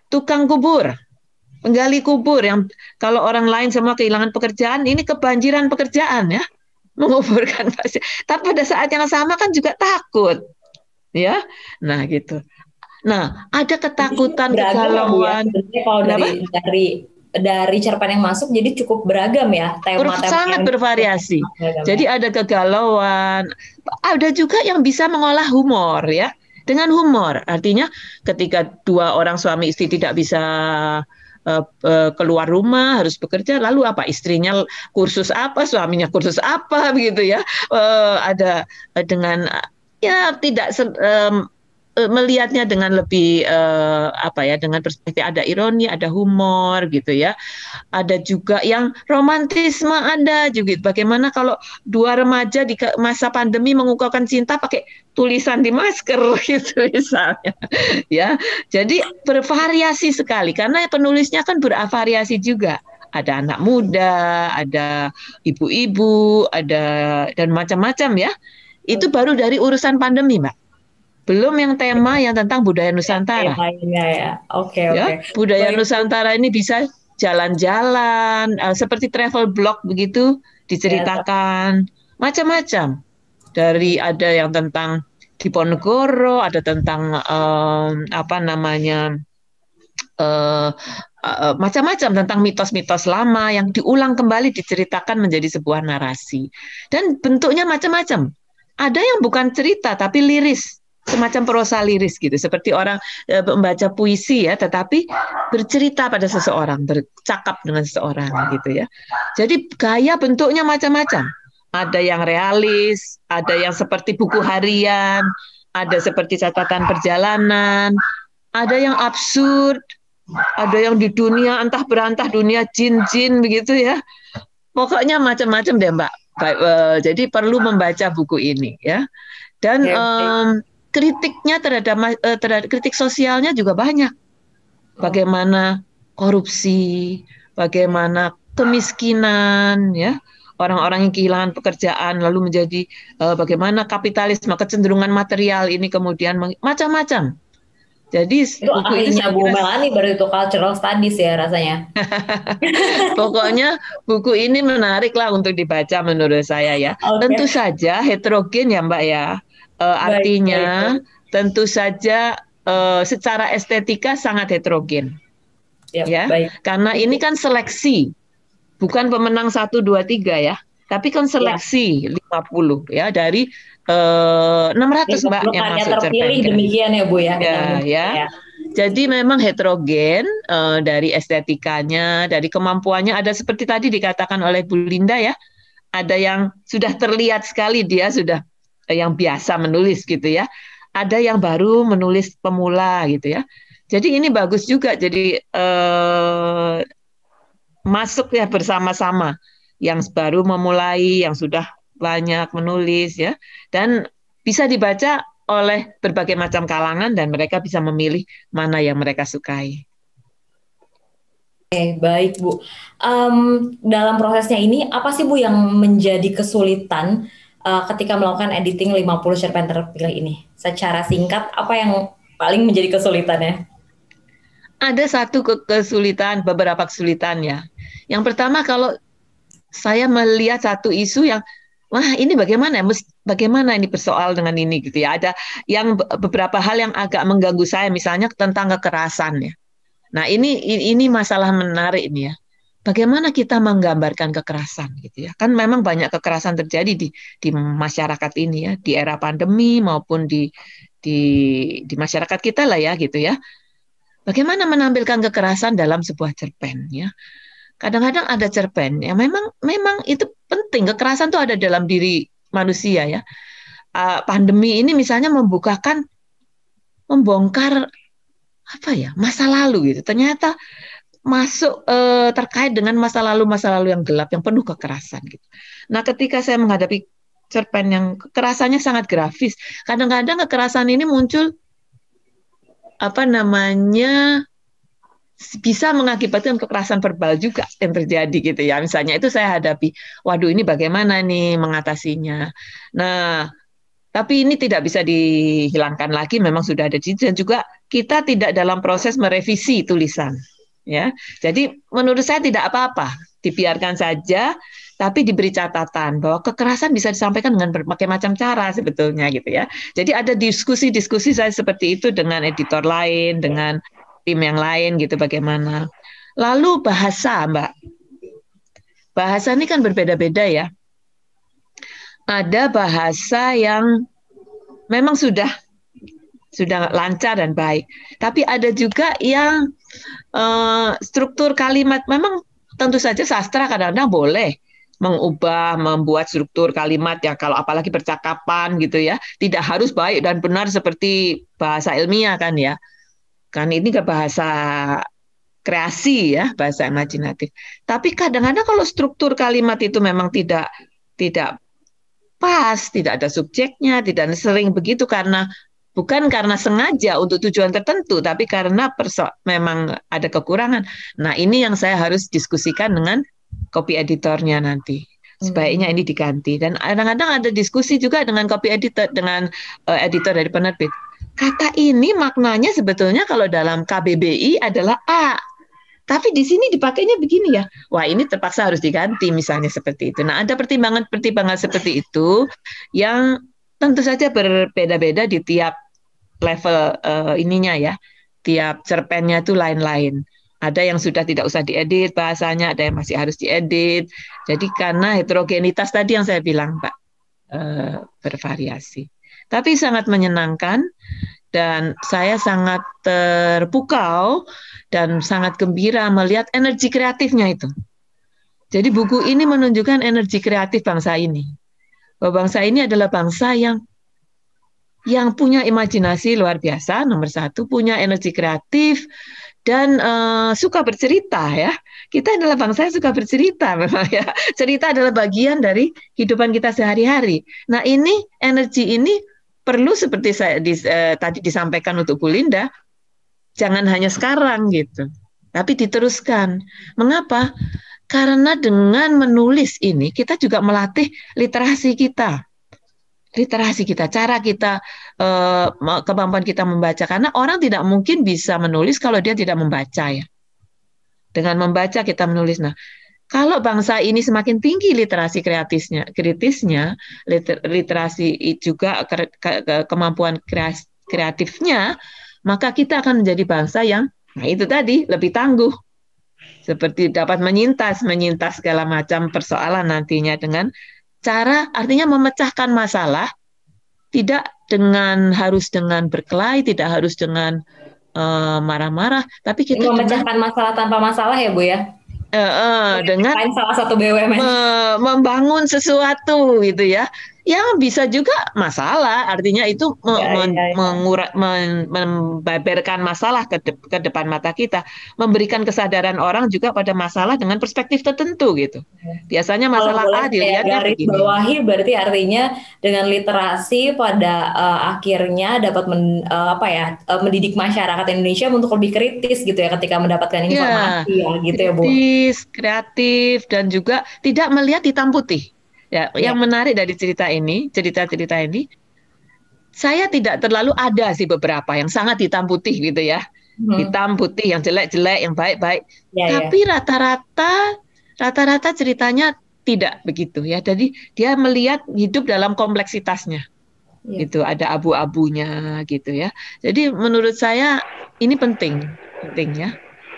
tukang kubur, penggali kubur yang kalau orang lain semua kehilangan pekerjaan, ini kebanjiran pekerjaan ya, menguburkan pasien. Tapi pada saat yang sama kan juga takut, ya. Nah gitu. Nah ada ketakutan, kegalauan. Ya, kalau dari, dari dari cerpen yang masuk jadi cukup beragam ya, tema-tema sangat bervariasi. Beragam, jadi ya. Ada kegalauan, ada juga yang bisa mengolah humor ya. Dengan humor, artinya ketika dua orang suami istri tidak bisa uh, uh, keluar rumah, harus bekerja, lalu apa, istrinya kursus apa, suaminya kursus apa, begitu ya. Uh, ada uh, dengan uh, ya tidak um, melihatnya dengan lebih uh, apa ya, dengan perspektif ada ironi, ada humor gitu ya. Ada juga yang romantisme, ada juga bagaimana kalau dua remaja di masa pandemi mengungkapkan cinta pakai tulisan di masker gitu misalnya. Ya. Jadi bervariasi sekali karena penulisnya kan bervariasi juga. Ada anak muda, ada ibu-ibu, ada dan macam-macam ya. Itu baru dari urusan pandemi, Mbak. Belum yang tema yang tentang budaya Nusantara. Ya, oke, oke. Ya, budaya Nusantara ini bisa jalan-jalan, uh, seperti travel blog begitu, diceritakan macam-macam. Dari ada yang tentang Diponegoro, ada tentang um, apa namanya uh, uh, macam-macam tentang mitos-mitos lama yang diulang kembali diceritakan menjadi sebuah narasi. Dan bentuknya macam-macam. Ada yang bukan cerita tapi liris. Semacam prosa liris gitu, seperti orang e, membaca puisi ya, tetapi bercerita pada seseorang, bercakap dengan seseorang gitu ya. Jadi gaya bentuknya macam-macam. Ada yang realis, ada yang seperti buku harian, ada seperti catatan perjalanan, ada yang absurd, ada yang di dunia entah berantah dunia jin-jin begitu ya. Pokoknya macam-macam deh Mbak. Baik, e, jadi perlu membaca buku ini ya. Dan okay, okay. Um, kritiknya terhadap, terhadap kritik sosialnya juga banyak. Bagaimana korupsi, bagaimana kemiskinan, ya, orang-orang yang kehilangan pekerjaan lalu menjadi uh, bagaimana kapitalisme, kecenderungan material ini kemudian macam-macam. Jadi itu buku ini Bu Melani baru itu cultural studies ya rasanya. Pokoknya buku ini menarik lah untuk dibaca menurut saya ya. Okay. Tentu saja heterogen ya Mbak ya. Uh, artinya baik, baik. Tentu saja uh, secara estetika sangat heterogen, ya, ya? Baik. Karena ini kan seleksi, bukan pemenang satu dua tiga ya, tapi kan seleksi ya. lima puluh ya dari uh, enam ratus Mbak yang masuk terpilih demikian ya Bu ya. Ya, ya. ya. Jadi memang heterogen uh, dari estetikanya, dari kemampuannya ada seperti tadi dikatakan oleh Bu Linda ya, ada yang sudah terlihat sekali dia sudah yang biasa menulis gitu ya. Ada yang baru menulis pemula gitu ya. Jadi ini bagus juga. Jadi eh, masuk ya bersama-sama. Yang baru memulai, yang sudah banyak menulis ya. Dan bisa dibaca oleh berbagai macam kalangan dan mereka bisa memilih mana yang mereka sukai. Oke, baik Bu. Um, dalam prosesnya ini apa sih Bu yang menjadi kesulitan Uh, ketika melakukan editing lima puluh cerpen terpilih ini? Secara singkat, apa yang paling menjadi kesulitannya? Ada satu kesulitan, beberapa kesulitan ya. Yang pertama kalau saya melihat satu isu yang, wah ini bagaimana, bagaimana ini bersoal dengan ini gitu ya. Ada yang beberapa hal yang agak mengganggu saya, misalnya tentang kekerasan ya. Nah ini ini masalah menarik ini ya. Bagaimana kita menggambarkan kekerasan gitu ya? Kan memang banyak kekerasan terjadi di di masyarakat ini ya, di era pandemi maupun di di di masyarakat kita lah ya gitu ya. Bagaimana menampilkan kekerasan dalam sebuah cerpen ya? Kadang-kadang ada cerpen yang memang memang itu penting, kekerasan itu ada dalam diri manusia ya. Uh, pandemi ini misalnya membukakan, membongkar apa ya, masa lalu gitu. Ternyata masuk eh, terkait dengan masa lalu masa lalu yang gelap yang penuh kekerasan gitu. Nah, ketika saya menghadapi cerpen yang kekerasannya sangat grafis, kadang-kadang kekerasan ini muncul apa namanya bisa mengakibatkan kekerasan verbal juga yang terjadi gitu ya. Misalnya itu saya hadapi, waduh ini bagaimana nih mengatasinya. Nah, Tapi ini tidak bisa dihilangkan lagi, memang sudah ada dan juga kita tidak dalam proses merevisi tulisan, ya. Jadi menurut saya tidak apa-apa, dibiarkan saja, tapi diberi catatan bahwa kekerasan bisa disampaikan dengan berbagai macam cara sebetulnya gitu ya. Jadi ada diskusi-diskusi saya seperti itu dengan editor lain, dengan tim yang lain gitu bagaimana. Lalu bahasa, Mbak. Bahasa ini kan berbeda-beda ya. Ada bahasa yang memang sudah sudah lancar dan baik, tapi ada juga yang uh, struktur kalimat memang tentu saja sastra kadang-kadang boleh mengubah, membuat struktur kalimat ya kalau apalagi percakapan gitu ya, tidak harus baik dan benar seperti bahasa ilmiah kan ya, kan ini ke bahasa kreasi ya, bahasa imajinatif. Tapi kadang-kadang kalau struktur kalimat itu memang tidak tidak pas, tidak ada subjeknya, tidak sering begitu karena bukan karena sengaja untuk tujuan tertentu, tapi karena perso memang ada kekurangan. Nah, ini yang saya harus diskusikan dengan copy editornya nanti. Sebaiknya ini diganti. Dan kadang-kadang ada diskusi juga dengan copy editor, dengan uh, editor dari penerbit. Kata ini maknanya sebetulnya kalau dalam K B B I adalah A. Tapi di sini dipakainya begini ya. Wah, ini terpaksa harus diganti misalnya seperti itu. Nah, ada pertimbangan-pertimbangan seperti itu yang tentu saja berbeda-beda di tiap level uh, ininya ya. Tiap cerpennya itu lain-lain. Ada yang sudah tidak usah diedit bahasanya, ada yang masih harus diedit. Jadi karena heterogenitas tadi yang saya bilang, Pak, uh, bervariasi. Tapi sangat menyenangkan. Dan saya sangat terpukau dan sangat gembira melihat energi kreatifnya itu. Jadi buku ini menunjukkan energi kreatif bangsa ini. Bahwa bangsa ini adalah bangsa yang yang punya imajinasi luar biasa, nomor satu, punya energi kreatif, dan uh, suka bercerita ya. Kita adalah bangsa yang suka bercerita memang ya. Cerita adalah bagian dari kehidupan kita sehari-hari. Nah ini, energi ini perlu seperti saya di, eh, tadi disampaikan untuk Bu Linda, jangan hanya sekarang gitu, tapi diteruskan. Mengapa? Karena dengan menulis ini kita juga melatih literasi kita, literasi kita, cara kita, eh, kemampuan kita membaca. Karena orang tidak mungkin bisa menulis kalau dia tidak membaca ya. Dengan membaca kita menulis. Nah, kalau bangsa ini semakin tinggi literasi kreatifnya, kritisnya, liter, literasi juga ke, ke, ke, kemampuan kreatifnya, maka kita akan menjadi bangsa yang, nah itu tadi, lebih tangguh. Seperti dapat menyintas, menyintas segala macam persoalan nantinya dengan cara, artinya memecahkan masalah, tidak dengan harus dengan berkelahi, tidak harus dengan marah-marah, uh, tapi kita memecahkan dengan, masalah tanpa masalah ya Bu ya. Uh, uh, dengan salah satu B U M N me membangun sesuatu gitu ya, yang bisa juga masalah, artinya itu me ya, men ya, ya. Mengura men membeberkan masalah ke, de ke depan mata kita, memberikan kesadaran orang juga pada masalah dengan perspektif tertentu gitu. Biasanya masalah A dilihat garis bawahi berarti artinya dengan literasi pada uh, akhirnya dapat men, uh, apa ya uh, mendidik masyarakat Indonesia untuk lebih kritis gitu ya ketika mendapatkan informasi ya, ya gitu ya Bu. Kritis, kreatif, dan juga tidak melihat hitam putih. Ya, ya, yang menarik dari cerita ini, cerita-cerita ini, saya tidak terlalu ada sih beberapa yang sangat hitam putih gitu ya, hmm. hitam putih, yang jelek-jelek, yang baik-baik. Ya, tapi rata-rata, rata-rata ceritanya tidak begitu ya. Jadi dia melihat hidup dalam kompleksitasnya, ya. Gitu. Ada abu-abunya gitu ya. Jadi menurut saya ini penting, penting ya.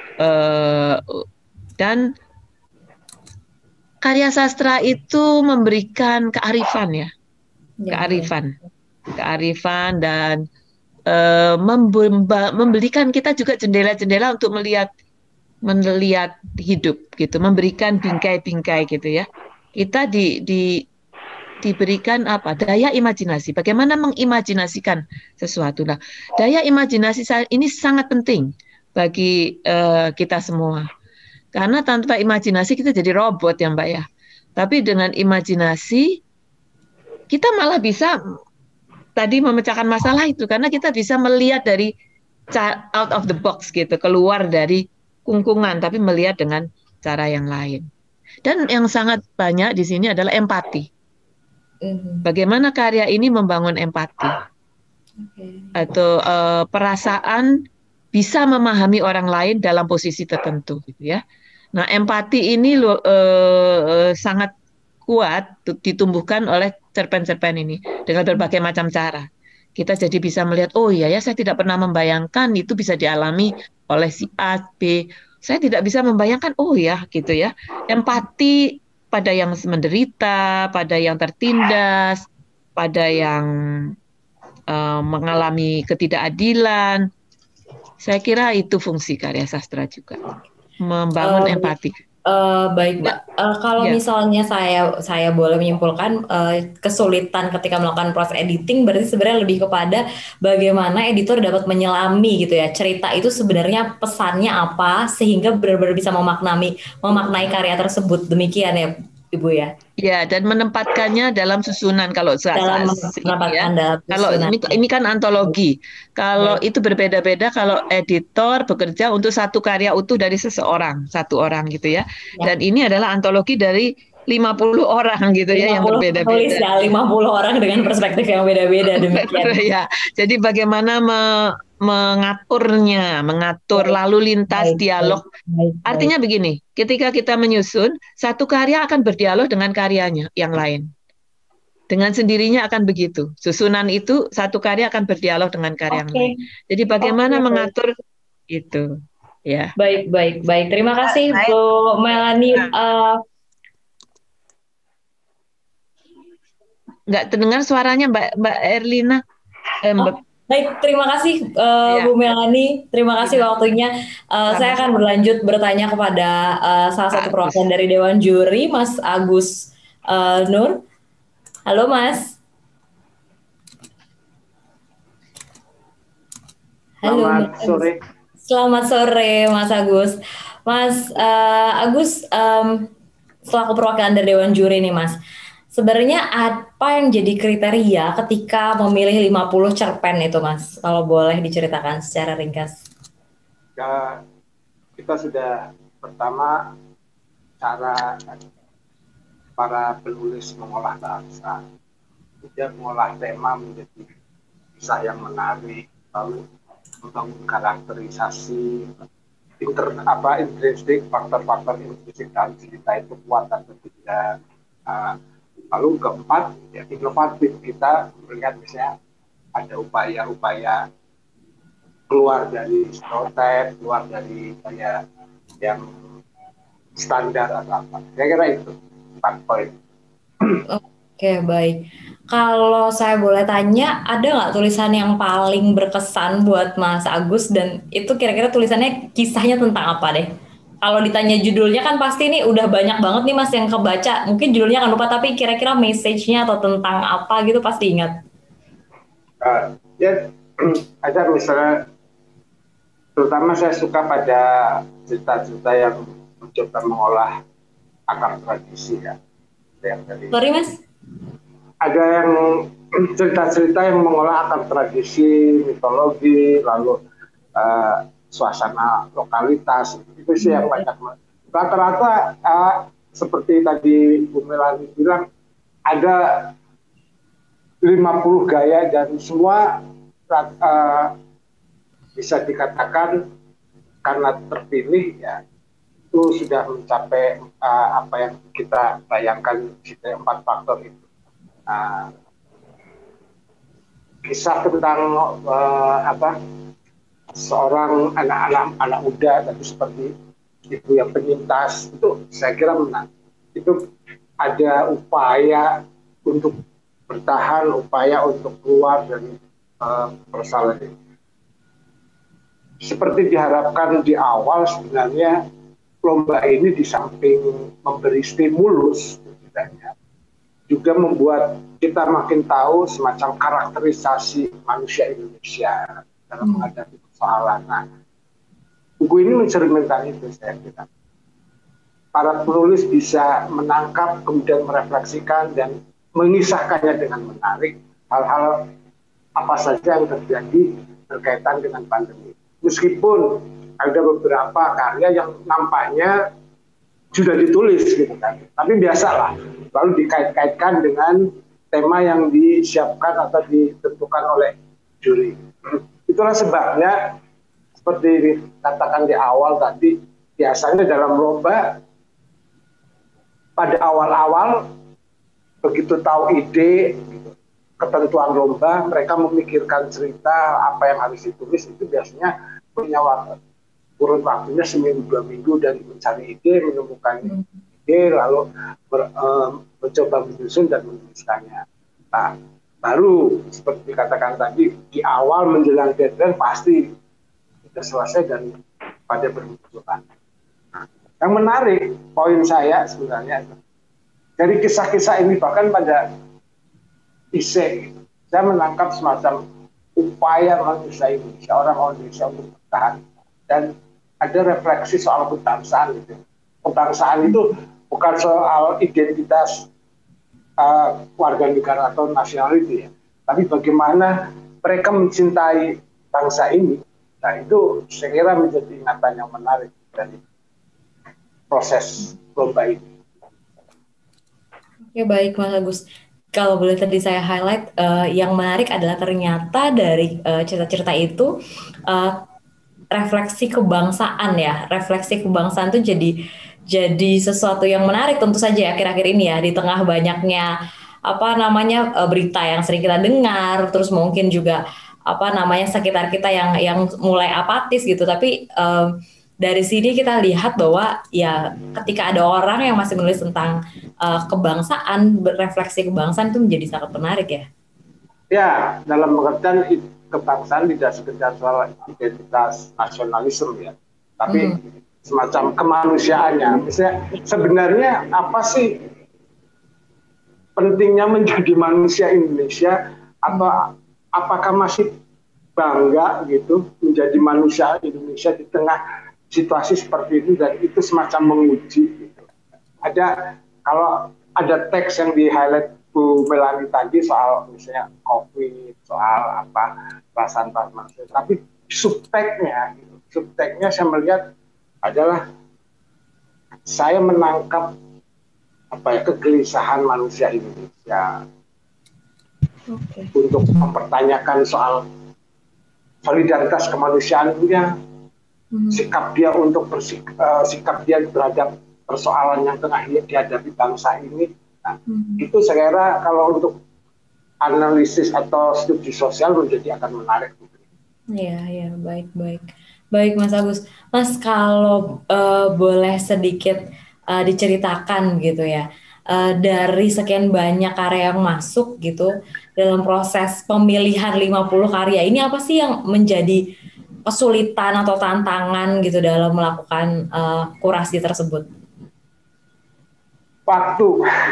Uh, dan karya sastra itu memberikan kearifan ya, ya kearifan, ya. kearifan dan e, memberikan kita juga jendela-jendela untuk melihat, melihat hidup gitu, memberikan bingkai-bingkai gitu ya. Kita di, di, diberikan apa? Daya imajinasi. Bagaimana mengimajinasikan sesuatu? Nah, daya imajinasi ini sangat penting bagi e, kita semua. Karena tanpa imajinasi kita jadi robot ya Mbak ya. Tapi dengan imajinasi kita malah bisa tadi memecahkan masalah itu. Karena kita bisa melihat dari out of the box gitu. Keluar dari kungkungan tapi melihat dengan cara yang lain. Dan yang sangat banyak di sini adalah empati. Mm-hmm. Bagaimana karya ini membangun empati okay. atau uh, perasaan bisa memahami orang lain dalam posisi tertentu, gitu ya. Nah, empati ini uh, uh, sangat kuat ditumbuhkan oleh cerpen-cerpen ini dengan berbagai macam cara. Kita jadi bisa melihat, oh iya ya, saya tidak pernah membayangkan itu bisa dialami oleh si A, B. Saya tidak bisa membayangkan, oh ya, gitu ya. Empati pada yang menderita, pada yang tertindas, pada yang uh, mengalami ketidakadilan. Saya kira itu fungsi karya sastra juga, membangun uh, empati. Uh, baik Mbak, uh, kalau yeah. misalnya saya saya boleh menyimpulkan uh, kesulitan ketika melakukan proses editing berarti sebenarnya lebih kepada bagaimana editor dapat menyelami gitu ya cerita itu sebenarnya pesannya apa sehingga benar-benar bisa memaknai memaknai karya tersebut, demikian ya Ibu ya. Ya, dan menempatkannya dalam susunan kalau saat dalam ya. Kalau ini, ini kan antologi. Kalau Baik. itu berbeda-beda kalau editor bekerja untuk satu karya utuh dari seseorang, satu orang gitu ya. ya. Dan ini adalah antologi dari lima puluh orang gitu ya yang berbeda-beda. Ya, lima puluh orang dengan perspektif yang beda-beda demikian. Ya. Jadi bagaimana me mengaturnya, mengatur baik, lalu lintas baik, dialog. Baik, baik, Artinya baik. begini, ketika kita menyusun, satu karya akan berdialog dengan karyanya yang lain. Dengan sendirinya akan begitu. Susunan itu, satu karya akan berdialog dengan karya okay. yang lain. Jadi bagaimana okay, mengatur baik. itu. Ya. Baik, baik, baik. Terima kasih baik. Bu Melanie. Uh... Nggak terdengar suaranya Mbak Mbak Erlina. Eh, Mbak... oh. Baik, terima kasih uh, ya. Bu Melanie, terima kasih ya. waktunya. Uh, saya akan berlanjut bertanya kepada uh, salah satu perwakilan dari Dewan Juri, Mas Agus uh, Nur. Halo Mas. Halo. Selamat Mas sore. Selamat sore Mas Agus. Mas uh, Agus, um, selaku perwakilan dari Dewan Juri nih Mas. Sebenarnya apa yang jadi kriteria ketika memilih lima puluh cerpen itu, Mas? Kalau boleh diceritakan secara ringkas. Ya, kita sudah pertama cara para penulis mengolah bahasa, kemudian mengolah tema menjadi kisah yang menarik, lalu membangun karakterisasi, inter, apa intrinsik, faktor-faktor intrinsik dalam cerita itu kuat atau tidak. Uh, Lalu keempat, ya, inovatif, kita melihat misalnya ada upaya-upaya keluar dari stereotip, keluar dari kayak yang standar atau apa. Kira-kira itu empat poin. Oke, baik. Kalau saya boleh tanya, ada nggak tulisan yang paling berkesan buat Mas Agus dan itu kira-kira tulisannya kisahnya tentang apa deh? Kalau ditanya judulnya kan pasti nih udah banyak banget nih Mas yang kebaca. Mungkin judulnya kan lupa tapi kira-kira message-nya atau tentang apa gitu pasti ingat. Uh, ya, ada misalnya, terutama saya suka pada cerita-cerita yang mencoba mengolah akar tradisi ya. Yang dari, Sorry Mas? Ada yang cerita-cerita yang mengolah akar tradisi, mitologi, lalu uh, suasana lokalitas, itu sih yang banyak. Rata-rata uh, seperti tadi Bu Melanie bilang ada lima puluh gaya dan semua uh, bisa dikatakan karena terpilih ya itu sudah mencapai uh, apa yang kita bayangkan di empat faktor itu. Uh, kisah tentang uh, apa seorang anak-anak anak muda tapi seperti ibu yang penyintas itu saya kira menang. Itu ada upaya untuk bertahan, upaya untuk keluar dari uh, persoalan ini. Seperti diharapkan di awal sebenarnya lomba ini di samping memberi stimulus setidaknya juga membuat kita makin tahu semacam karakterisasi manusia Indonesia dalam menghadapi persoalan. Nah, buku ini mencerminkan itu saya kira. Para penulis bisa menangkap, kemudian merefleksikan dan mengisahkannya dengan menarik hal-hal apa saja yang terjadi berkaitan dengan pandemi. Meskipun ada beberapa karya yang nampaknya sudah ditulis gitu kan, tapi biasalah lalu dikait-kaitkan dengan tema yang disiapkan atau ditentukan oleh juri. Itulah sebabnya seperti dikatakan di awal tadi, biasanya dalam lomba pada awal-awal begitu tahu ide, ketentuan lomba, mereka memikirkan cerita apa yang harus ditulis, itu biasanya punya waktu, kurun waktunya seminggu dua minggu dan mencari ide, menemukan ide, lalu ber, eh, mencoba menyusun dan menuliskannya. Nah, baru seperti dikatakan tadi, di awal menjelang deadline pasti sudah selesai dan pada bermunculan. Nah, yang menarik, poin saya sebenarnya dari kisah-kisah ini, bahkan pada ise, saya menangkap semacam upaya manusia Indonesia, orang Indonesia untuk bertahan, dan ada refleksi soal kebangsaan. Gitu. Kebangsaan itu bukan soal identitas uh, warga negara atau nasionality ya, tapi bagaimana mereka mencintai bangsa ini. Nah, itu saya kira menjadi ingatan yang menarik dari proses lomba ini. Oke, baik Mas Agus. Kalau boleh tadi saya highlight, uh, yang menarik adalah ternyata dari uh, cerita-cerita itu uh, refleksi kebangsaan ya, refleksi kebangsaan itu jadi jadi sesuatu yang menarik tentu saja akhir-akhir ini ya, di tengah banyaknya apa namanya uh, berita yang sering kita dengar, terus mungkin juga apa namanya sekitar kita yang yang mulai apatis gitu, tapi uh, dari sini kita lihat bahwa ya ketika ada orang yang masih menulis tentang uh, kebangsaan, refleksi kebangsaan itu menjadi sangat menarik ya. Ya, dalam pengertian kebangsaan tidak sekedar soal identitas nasionalisme ya, tapi hmm. semacam kemanusiaannya. Misalnya sebenarnya apa sih pentingnya menjadi manusia Indonesia, atau apakah masih bangga gitu menjadi manusia Indonesia di tengah situasi seperti itu, dan itu semacam menguji gitu. Ada, kalau ada teks yang di highlight Bu Melani tadi soal misalnya COVID, soal apa perasaan manusia, tapi subteknya gitu, subteknya saya melihat adalah saya menangkap apa ya kegelisahan manusia Indonesia okay. untuk mempertanyakan soal solidaritas kemanusiaannya, sikap dia untuk bersik, uh, sikap dia terhadap persoalan yang tengah dihadapi bangsa ini. Nah, hmm. itu saya kira kalau untuk analisis atau studi sosial menjadi akan menarik. Iya, iya, baik, baik, baik, Mas Agus. Mas, kalau uh, boleh sedikit uh, diceritakan gitu ya, uh, dari sekian banyak karya yang masuk gitu dalam proses pemilihan lima puluh karya ini, apa sih yang menjadi kesulitan atau tantangan gitu dalam melakukan uh, kurasi tersebut? Waktu.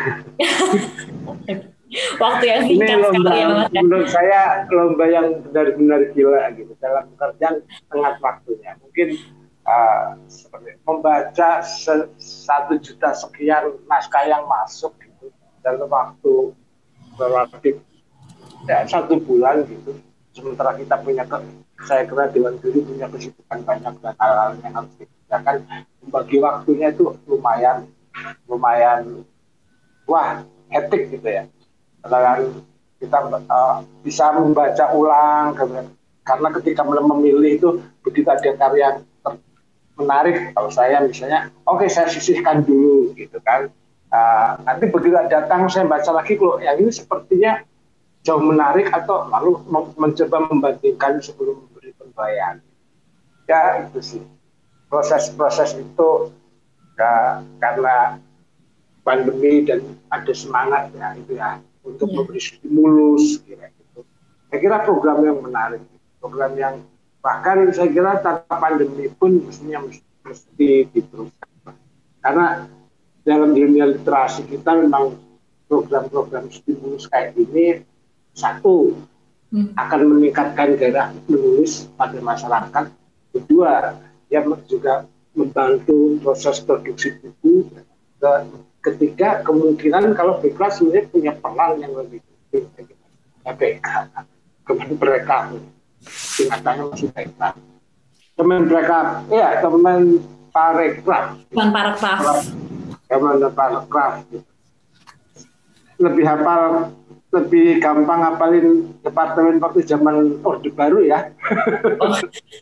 Waktu yang singkat ini lomba, sekali ya, Mas. Menurut saya lomba yang benar-benar gila gitu dalam pekerjaan tengah waktunya. Mungkin uh, seperti membaca se satu juta sekian naskah yang masuk gitu dalam waktu relatif ya, satu bulan gitu. Sementara kita punya ke saya kira Dewan Juri punya kesibukan banyak dan hal-hal yang harus dikerjakan, membagi waktunya itu lumayan lumayan wah etik gitu ya, karena kita uh, bisa membaca ulang karena ketika memilih itu begitu ada karya menarik, kalau saya misalnya oke okay, saya sisihkan dulu gitu kan, uh, nanti begitu datang saya baca lagi, kalau yang ini sepertinya jauh menarik, atau lalu mencoba membandingkan sebelum memberi penilaian. Ya itu sih proses-proses itu ya, karena pandemi dan ada semangat ya itu ya untuk yeah. memberi stimulus kira gitu. Saya kira program yang menarik, program yang bahkan saya kira tanpa pandemi pun mestinya mesti, mesti diteruskan, karena dalam dunia literasi kita memang program-program stimulus kayak ini satu hmm. akan meningkatkan gairah menulis pada masyarakat, kedua ya juga membantu proses produksi buku, ketiga kemungkinan kalau Bekra sebenarnya punya peran yang lebih penting ya Bekra teman mereka singkatannya masih Bekra teman mereka ya teman Parekraf teman Parekraf teman Parekraf gitu. Lebih hafal lebih gampang ngapalin departemen waktu zaman Orde Baru ya. Oh.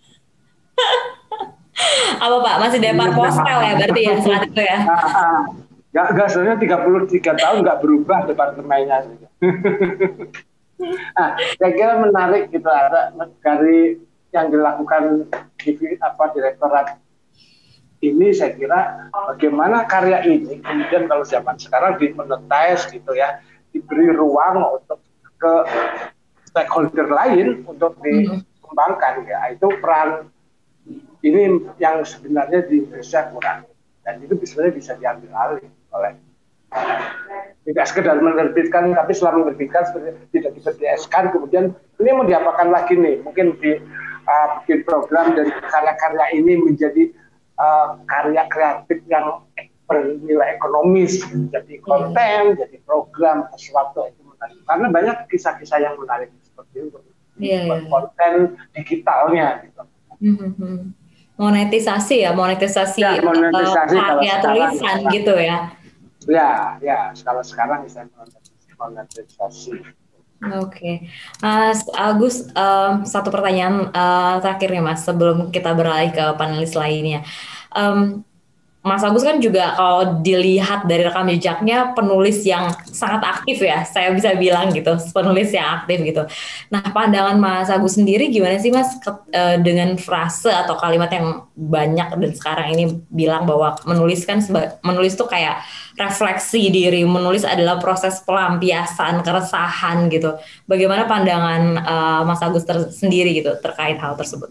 Apa Pak? Masih depar postal ya berarti ya saat itu ya? Nggak, nggak, soalnya tiga puluh tiga tahun nggak berubah departemennya. Nah, saya kira menarik gitu ada dari yang dilakukan di apa Direktorat ini, saya kira bagaimana karya ini kemudian kalau zaman sekarang dimonetize gitu ya, diberi ruang untuk ke stakeholder lain untuk dikembangkan ya, itu peran ini yang sebenarnya di Indonesia kurang, dan itu sebenarnya bisa diambil alih oleh tidak sekedar menerbitkan, tapi setelah menerbitkan tidak diberdaskan, kemudian ini mau diapakan lagi nih, mungkin di uh, bikin program dari karya-karya ini menjadi uh, karya kreatif yang bernilai ekonomis, jadi konten, jadi program, sesuatu itu menarik, karena banyak kisah-kisah yang menarik seperti itu, yeah, yeah. konten digitalnya gitu. Mm-hmm. Monetisasi ya, monetisasi, ya, monetisasi uh, karya tulisan gitu ya. Ya, ya, kalau sekarang bisa monetisasi. Oke, okay. Mas Agus, um, satu pertanyaan uh, terakhir nih Mas, sebelum kita beralih ke panelis lainnya. Um, Mas Agus kan juga kalau dilihat dari rekam jejaknya penulis yang sangat aktif ya, saya bisa bilang gitu, penulis yang aktif gitu. Nah, pandangan Mas Agus sendiri gimana sih Mas ke, uh, dengan frase atau kalimat yang banyak dan sekarang ini bilang bahwa menulis kan seba- menulis tuh kayak refleksi diri, menulis adalah proses pelampiasan keresahan gitu. Bagaimana pandangan uh, Mas Agus ter- sendiri gitu terkait hal tersebut?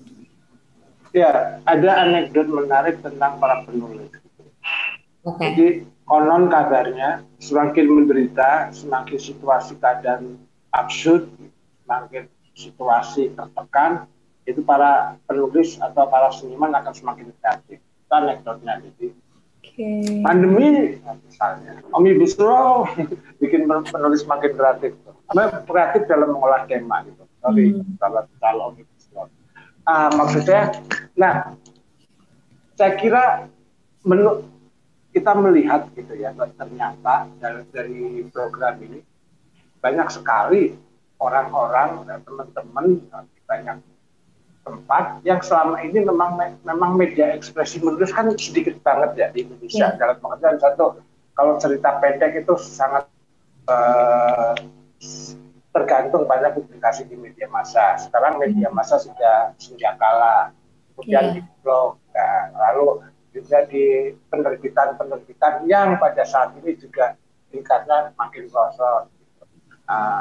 Ya, ada anekdot menarik tentang para penulis. Okay. Jadi konon kabarnya semakin menderita, semakin situasi keadaan absurd, semakin situasi tertekan, itu para penulis atau para seniman akan semakin kreatif. Itu anekdotnya. Jadi okay. Pandemi misalnya, Omnibus Law bikin penulis semakin kreatif. Kreatif dalam mengolah tema gitu. Sorry, hmm. kalau kalau Omnibus Law. Uh, maksudnya, nah, saya kira menu, kita melihat gitu ya, ternyata dari, dari program ini banyak sekali orang-orang dan teman-teman di banyak tempat yang selama ini memang memang media ekspresi menulis kan sedikit banget ya di Indonesia. Yeah. Dalam pengertian satu, kalau cerita pendek itu sangat uh, tergantung pada publikasi di media massa. Sekarang media massa sudah sudah kalah, kemudian yeah. di blog, nah, lalu juga di penerbitan-penerbitan yang pada saat ini juga tingkatnya makin merosot. Uh,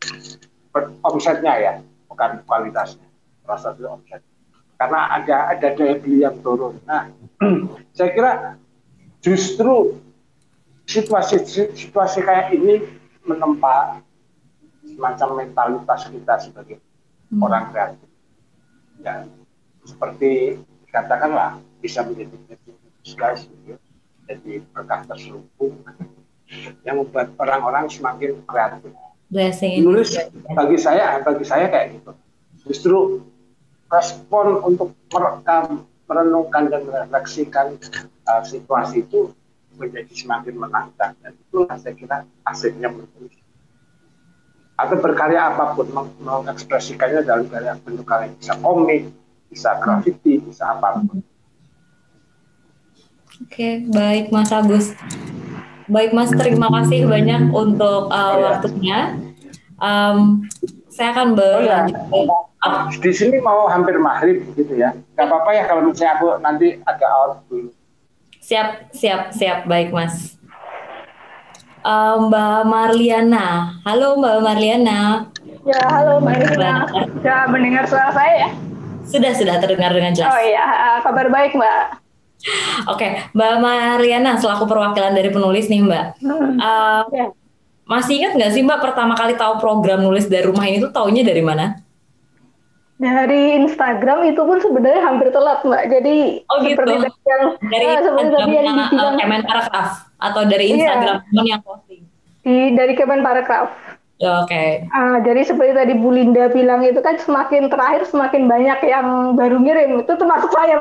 omsetnya ya, bukan kualitasnya, merosot itu omset. Karena ada ada daya beli yang turun. Nah, saya kira justru situasi situasi kayak ini menempa semacam mentalitas kita sebagai hmm. orang kreatif. Ya, seperti dikatakanlah bisa menjadi disguise, gitu, jadi berkah terselubung yang membuat orang-orang semakin kreatif. Blessing. Menulis bagi saya, bagi saya kayak gitu. Justru respon untuk merekam, merenungkan dan merefleksikan uh, situasi itu menjadi semakin menantang, dan itulah saya kira asiknya menulis. Atau berkarya apapun, mengekspresikannya dalam karya bentuk karya, bisa komik, bisa graffiti, bisa apapun. Oke, baik Mas Agus. Baik Mas, terima kasih banyak untuk uh, oh, ya. waktunya. Um, saya akan berlanjut. Oh, ya. Di sini mau hampir maghrib gitu ya. Gak apa-apa ya kalau misalnya aku nanti agak out dulu. Siap, siap, siap. Baik Mas. Uh, Mbak Marliana. Halo Mbak Marliana. Ya, halo Mbak Marliana. Sudah mendengar suara saya ya? Sudah, sudah terdengar dengan jelas. Oh iya, kabar baik Mbak. Oke, okay. Mbak Marliana selaku perwakilan dari penulis nih Mbak. Hmm. Uh, yeah. Masih ingat nggak sih Mbak pertama kali tahu program nulis dari rumah ini tuh taunya dari mana? Dari Instagram itu pun sebenarnya hampir telat Mbak. Jadi oh, gitu. seperti yang dari uh, Instagram yang Kemenparekraf atau dari Instagram teman yeah. yang posting? Di dari Kemenparekraf. Oke. Okay. Uh, jadi seperti tadi Bu Linda bilang itu kan semakin terakhir semakin banyak yang baru ngirim, itu termasuk saya.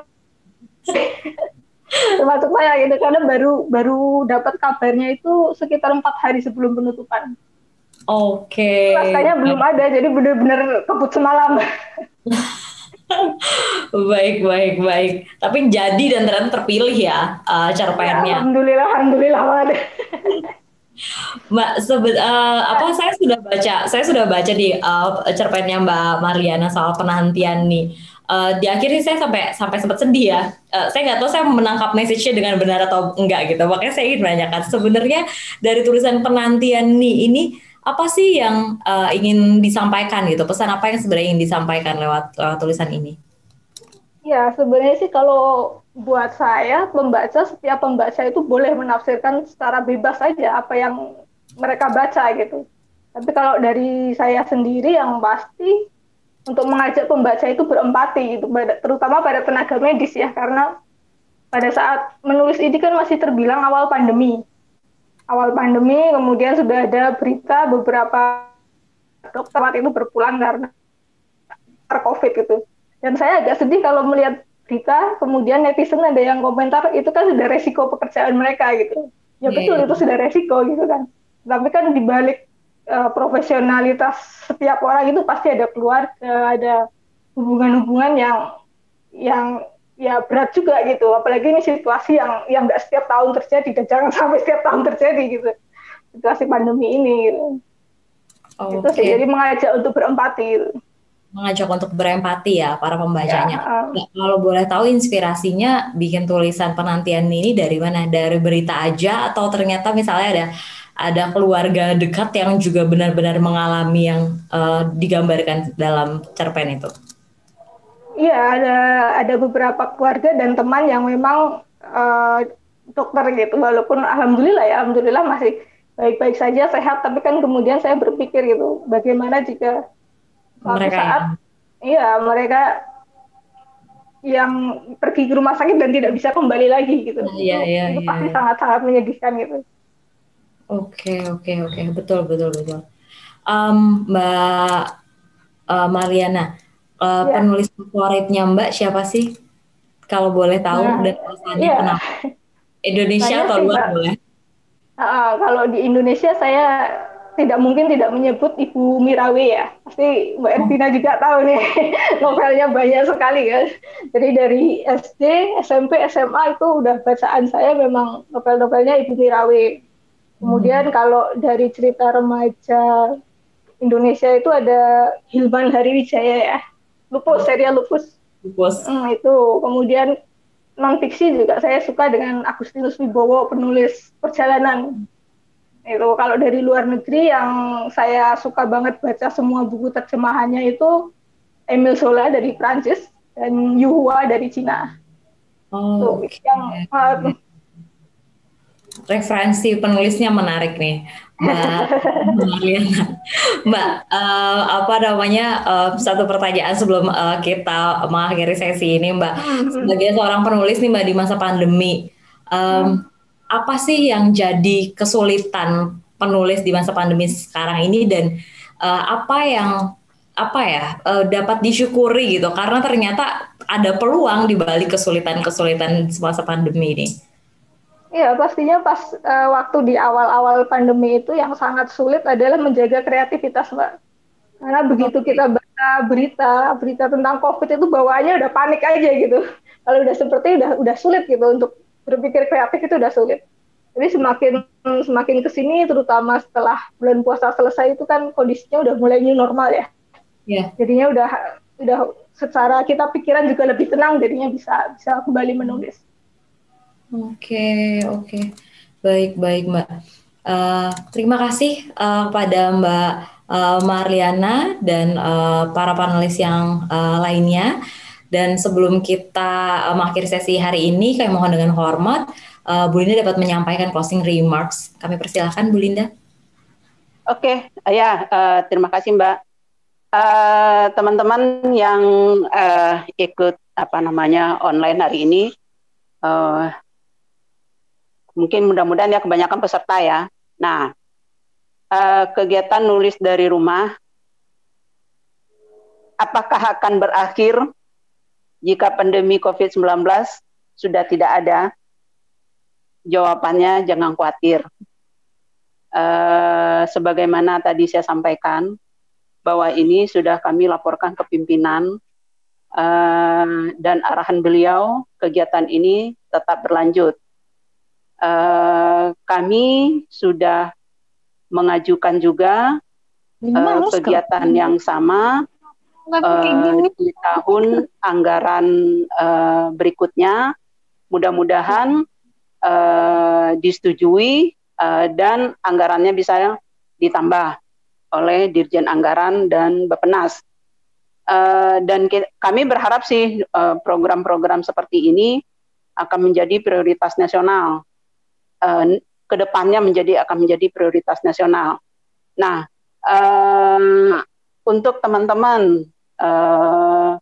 termasuk saya gitu, karena baru baru dapat kabarnya itu sekitar empat hari sebelum penutupan. Oke. Naskahnya belum ada, jadi benar-benar kebut semalam. Baik, baik, baik. Tapi jadi dan ternyata terpilih ya uh, cerpennya. Ya, alhamdulillah, alhamdulillah banget. Mbak, sebe uh, apa saya sudah baca, saya sudah baca di uh, cerpennya Mbak Marliana soal penantian nih. Uh, di akhirnya saya sampai sampai sempat sedih ya. Uh, saya nggak tahu saya menangkap message-nya dengan benar atau enggak gitu. Makanya saya ingin menanyakan sebenarnya dari tulisan penantian nih ini apa sih yang uh, ingin disampaikan gitu? Pesan apa yang sebenarnya ingin disampaikan lewat uh, tulisan ini? Ya, sebenarnya sih kalau buat saya, pembaca, setiap pembaca itu boleh menafsirkan secara bebas saja apa yang mereka baca gitu. Tapi kalau dari saya sendiri yang pasti untuk mengajak pembaca itu berempati gitu, terutama pada tenaga medis ya, karena pada saat menulis ini kan masih terbilang awal pandemi. Awal pandemi, kemudian sudah ada berita beberapa dokter itu berpulang karena COVID gitu. Dan saya agak sedih kalau melihat berita, kemudian netizen ada yang komentar, itu kan sudah resiko pekerjaan mereka gitu. Ya betul, yeah. Itu sudah resiko gitu kan. Tapi kan dibalik uh, profesionalitas setiap orang itu pasti ada keluarga, ada hubungan-hubungan yang yang ya berat juga gitu, apalagi ini situasi yang yang nggak setiap tahun terjadi dan jangan sampai setiap tahun terjadi gitu, situasi pandemi ini gitu. Okay. Itu sih, jadi mengajak untuk berempati gitu. Mengajak untuk berempati ya para pembacanya. Ya, um, nah, kalau boleh tahu inspirasinya bikin tulisan penantian ini dari mana? Dari berita aja atau ternyata misalnya ada ada keluarga dekat yang juga benar-benar mengalami yang uh, digambarkan dalam cerpen itu? Iya, ada ada beberapa keluarga dan teman yang memang uh, dokter gitu, walaupun alhamdulillah ya, alhamdulillah masih baik-baik saja, sehat, tapi kan kemudian saya berpikir gitu, bagaimana jika suatu mereka saat, iya mereka yang pergi ke rumah sakit dan tidak bisa kembali lagi gitu, oh, iya, itu, iya, itu iya, pasti iya. sangat-sangat menyedihkan gitu. Oke, oke, oke, betul, betul, betul. Um, Mbak uh, Marliana, Uh, ya. Penulis favoritnya Mbak siapa sih? Kalau boleh tahu nah, dan alasannya ya. Kenapa? Indonesia Banyak atau luar boleh? Uh, kalau di Indonesia saya tidak mungkin tidak menyebut Ibu Mirawe ya. Pasti Mbak Ervina oh. juga tahu nih, novelnya banyak sekali kan. Jadi dari S D, S M P, S M A itu udah bacaan saya memang novel-novelnya Ibu Mirawe. Kemudian hmm. kalau dari cerita remaja Indonesia itu ada Hilman Hariwijaya ya. Lupus, serial Lupus. Lupus. Hmm, itu. Kemudian non-fiksi juga saya suka dengan Agustinus Wibowo, penulis perjalanan. Itu kalau dari luar negeri yang saya suka banget baca semua buku terjemahannya itu Émile Zola dari Prancis dan Yu Hua dari Cina. Oh, so, okay. yang uh, referensi penulisnya menarik nih, Mbak Marliana. Mbak, uh, apa namanya uh, satu pertanyaan sebelum uh, kita mengakhiri sesi ini, Mbak. Sebagai seorang penulis nih, Mbak, di masa pandemi, um, apa sih yang jadi kesulitan penulis di masa pandemi sekarang ini dan uh, apa yang apa ya uh, dapat disyukuri gitu? Karena ternyata ada peluang di balik kesulitan-kesulitan masa pandemi ini. Iya, pastinya pas uh, waktu di awal-awal pandemi itu yang sangat sulit adalah menjaga kreativitas, Mbak. Karena begitu kita baca berita, berita tentang COVID itu bawaannya udah panik aja gitu. Kalau udah seperti udah udah sulit gitu untuk berpikir kreatif, itu udah sulit. Jadi semakin semakin kesini, terutama setelah bulan puasa selesai itu kan kondisinya udah mulai new normal ya. Yeah. Jadinya udah udah secara kita pikiran juga lebih tenang, jadinya bisa bisa kembali menulis. Oke, oke, baik, baik Mbak. Uh, terima kasih uh, pada Mbak uh, Marliana dan uh, para panelis yang uh, lainnya. Dan sebelum kita uh, mengakhiri sesi hari ini, kami mohon dengan hormat, uh, Bu Linda dapat menyampaikan closing remarks. Kami persilahkan, Bu Linda. Oke, ya, uh, terima kasih Mbak. Uh, teman-teman yang uh, ikut apa namanya online hari ini. Uh, Mungkin mudah-mudahan ya kebanyakan peserta ya. Nah, eh, kegiatan nulis dari rumah, apakah akan berakhir jika pandemi covid sembilan belas sudah tidak ada? Jawabannya jangan khawatir. Uh, sebagaimana tadi saya sampaikan, bahwa ini sudah kami laporkan ke pimpinan, uh, dan arahan beliau kegiatan ini tetap berlanjut. Uh, kami sudah mengajukan juga uh, kegiatan yang sama uh, di tahun anggaran uh, berikutnya. Mudah-mudahan uh, disetujui uh, dan anggarannya bisa ditambah oleh Dirjen Anggaran dan Bappenas. Uh, dan kami berharap sih uh, program-program seperti ini akan menjadi prioritas nasional. Uh, kedepannya menjadi akan menjadi prioritas nasional. Nah, uh, untuk teman-teman uh,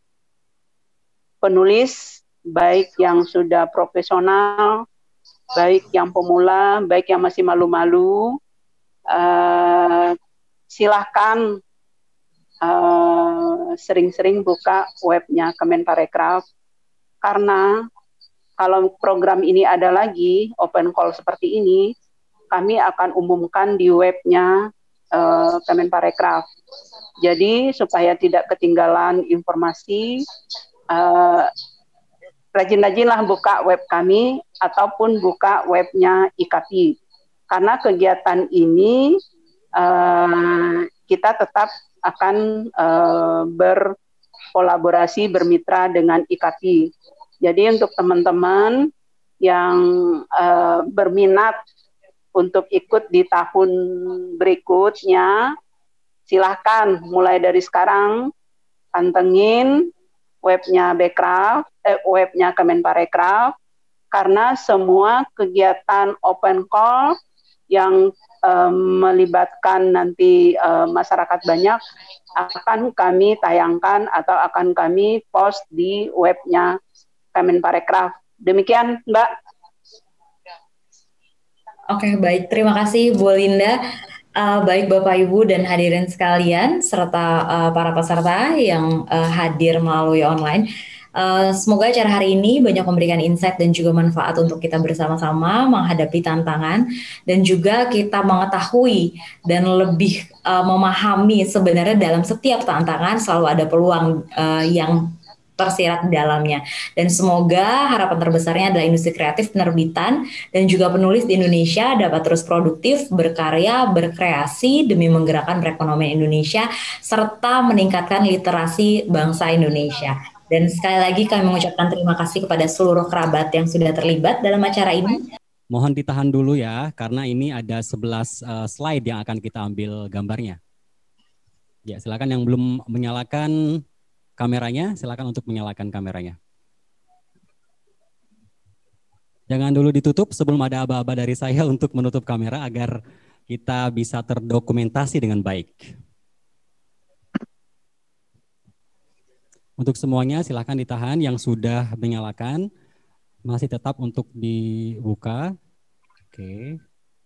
penulis, baik yang sudah profesional, baik yang pemula, baik yang masih malu-malu, uh, silahkan sering-sering uh, buka webnya Kemenparekraf, karena kalau program ini ada lagi open call seperti ini, kami akan umumkan di webnya uh, Kemenparekraf. Jadi supaya tidak ketinggalan informasi, uh, rajin-rajinlah buka web kami ataupun buka webnya I K P I, karena kegiatan ini Uh, kita tetap akan uh, berkolaborasi, bermitra dengan I K P I. Jadi untuk teman-teman yang uh, berminat untuk ikut di tahun berikutnya, silahkan mulai dari sekarang pantengin webnya Bekraf, eh, webnya Kemenparekraf, karena semua kegiatan open call yang um, melibatkan nanti um, masyarakat banyak akan kami tayangkan atau akan kami post di webnya Kemenparekraf. Demikian, Mbak. Oke, baik. Terima kasih, Bu Linda. Uh, baik Bapak Ibu dan hadirin sekalian, serta uh, para peserta yang uh, hadir melalui online. Uh, semoga acara hari ini banyak memberikan insight dan juga manfaat untuk kita bersama-sama menghadapi tantangan dan juga kita mengetahui dan lebih uh, memahami sebenarnya dalam setiap tantangan selalu ada peluang uh, yang tersirat di dalamnya. Dan semoga harapan terbesarnya adalah industri kreatif penerbitan dan juga penulis di Indonesia dapat terus produktif, berkarya, berkreasi demi menggerakkan perekonomian Indonesia serta meningkatkan literasi bangsa Indonesia. Dan sekali lagi kami mengucapkan terima kasih kepada seluruh kerabat yang sudah terlibat dalam acara ini. Mohon ditahan dulu ya, karena ini ada sebelas uh, slide yang akan kita ambil gambarnya. Ya, silakan yang belum menyalakan kameranya, silakan untuk menyalakan kameranya. Jangan dulu ditutup sebelum ada aba-aba dari saya untuk menutup kamera agar kita bisa terdokumentasi dengan baik. Untuk semuanya silahkan ditahan, yang sudah menyalakan masih tetap untuk dibuka. Oke.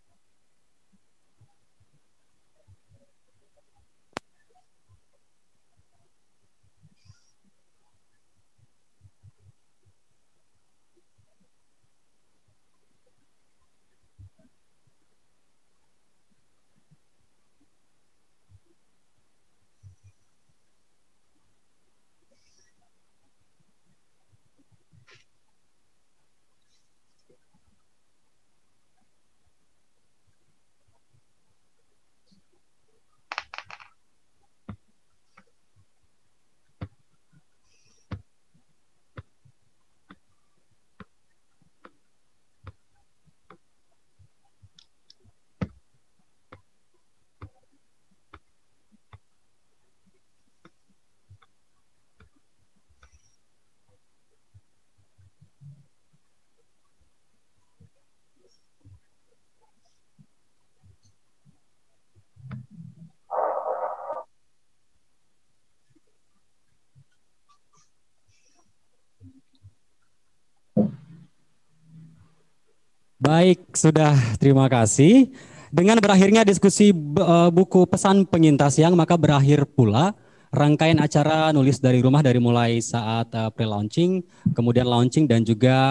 Baik, sudah, terima kasih. Dengan berakhirnya diskusi uh, buku pesan penyintas siang, maka berakhir pula rangkaian acara nulis dari rumah dari mulai saat uh, pre-launching, kemudian launching dan juga pada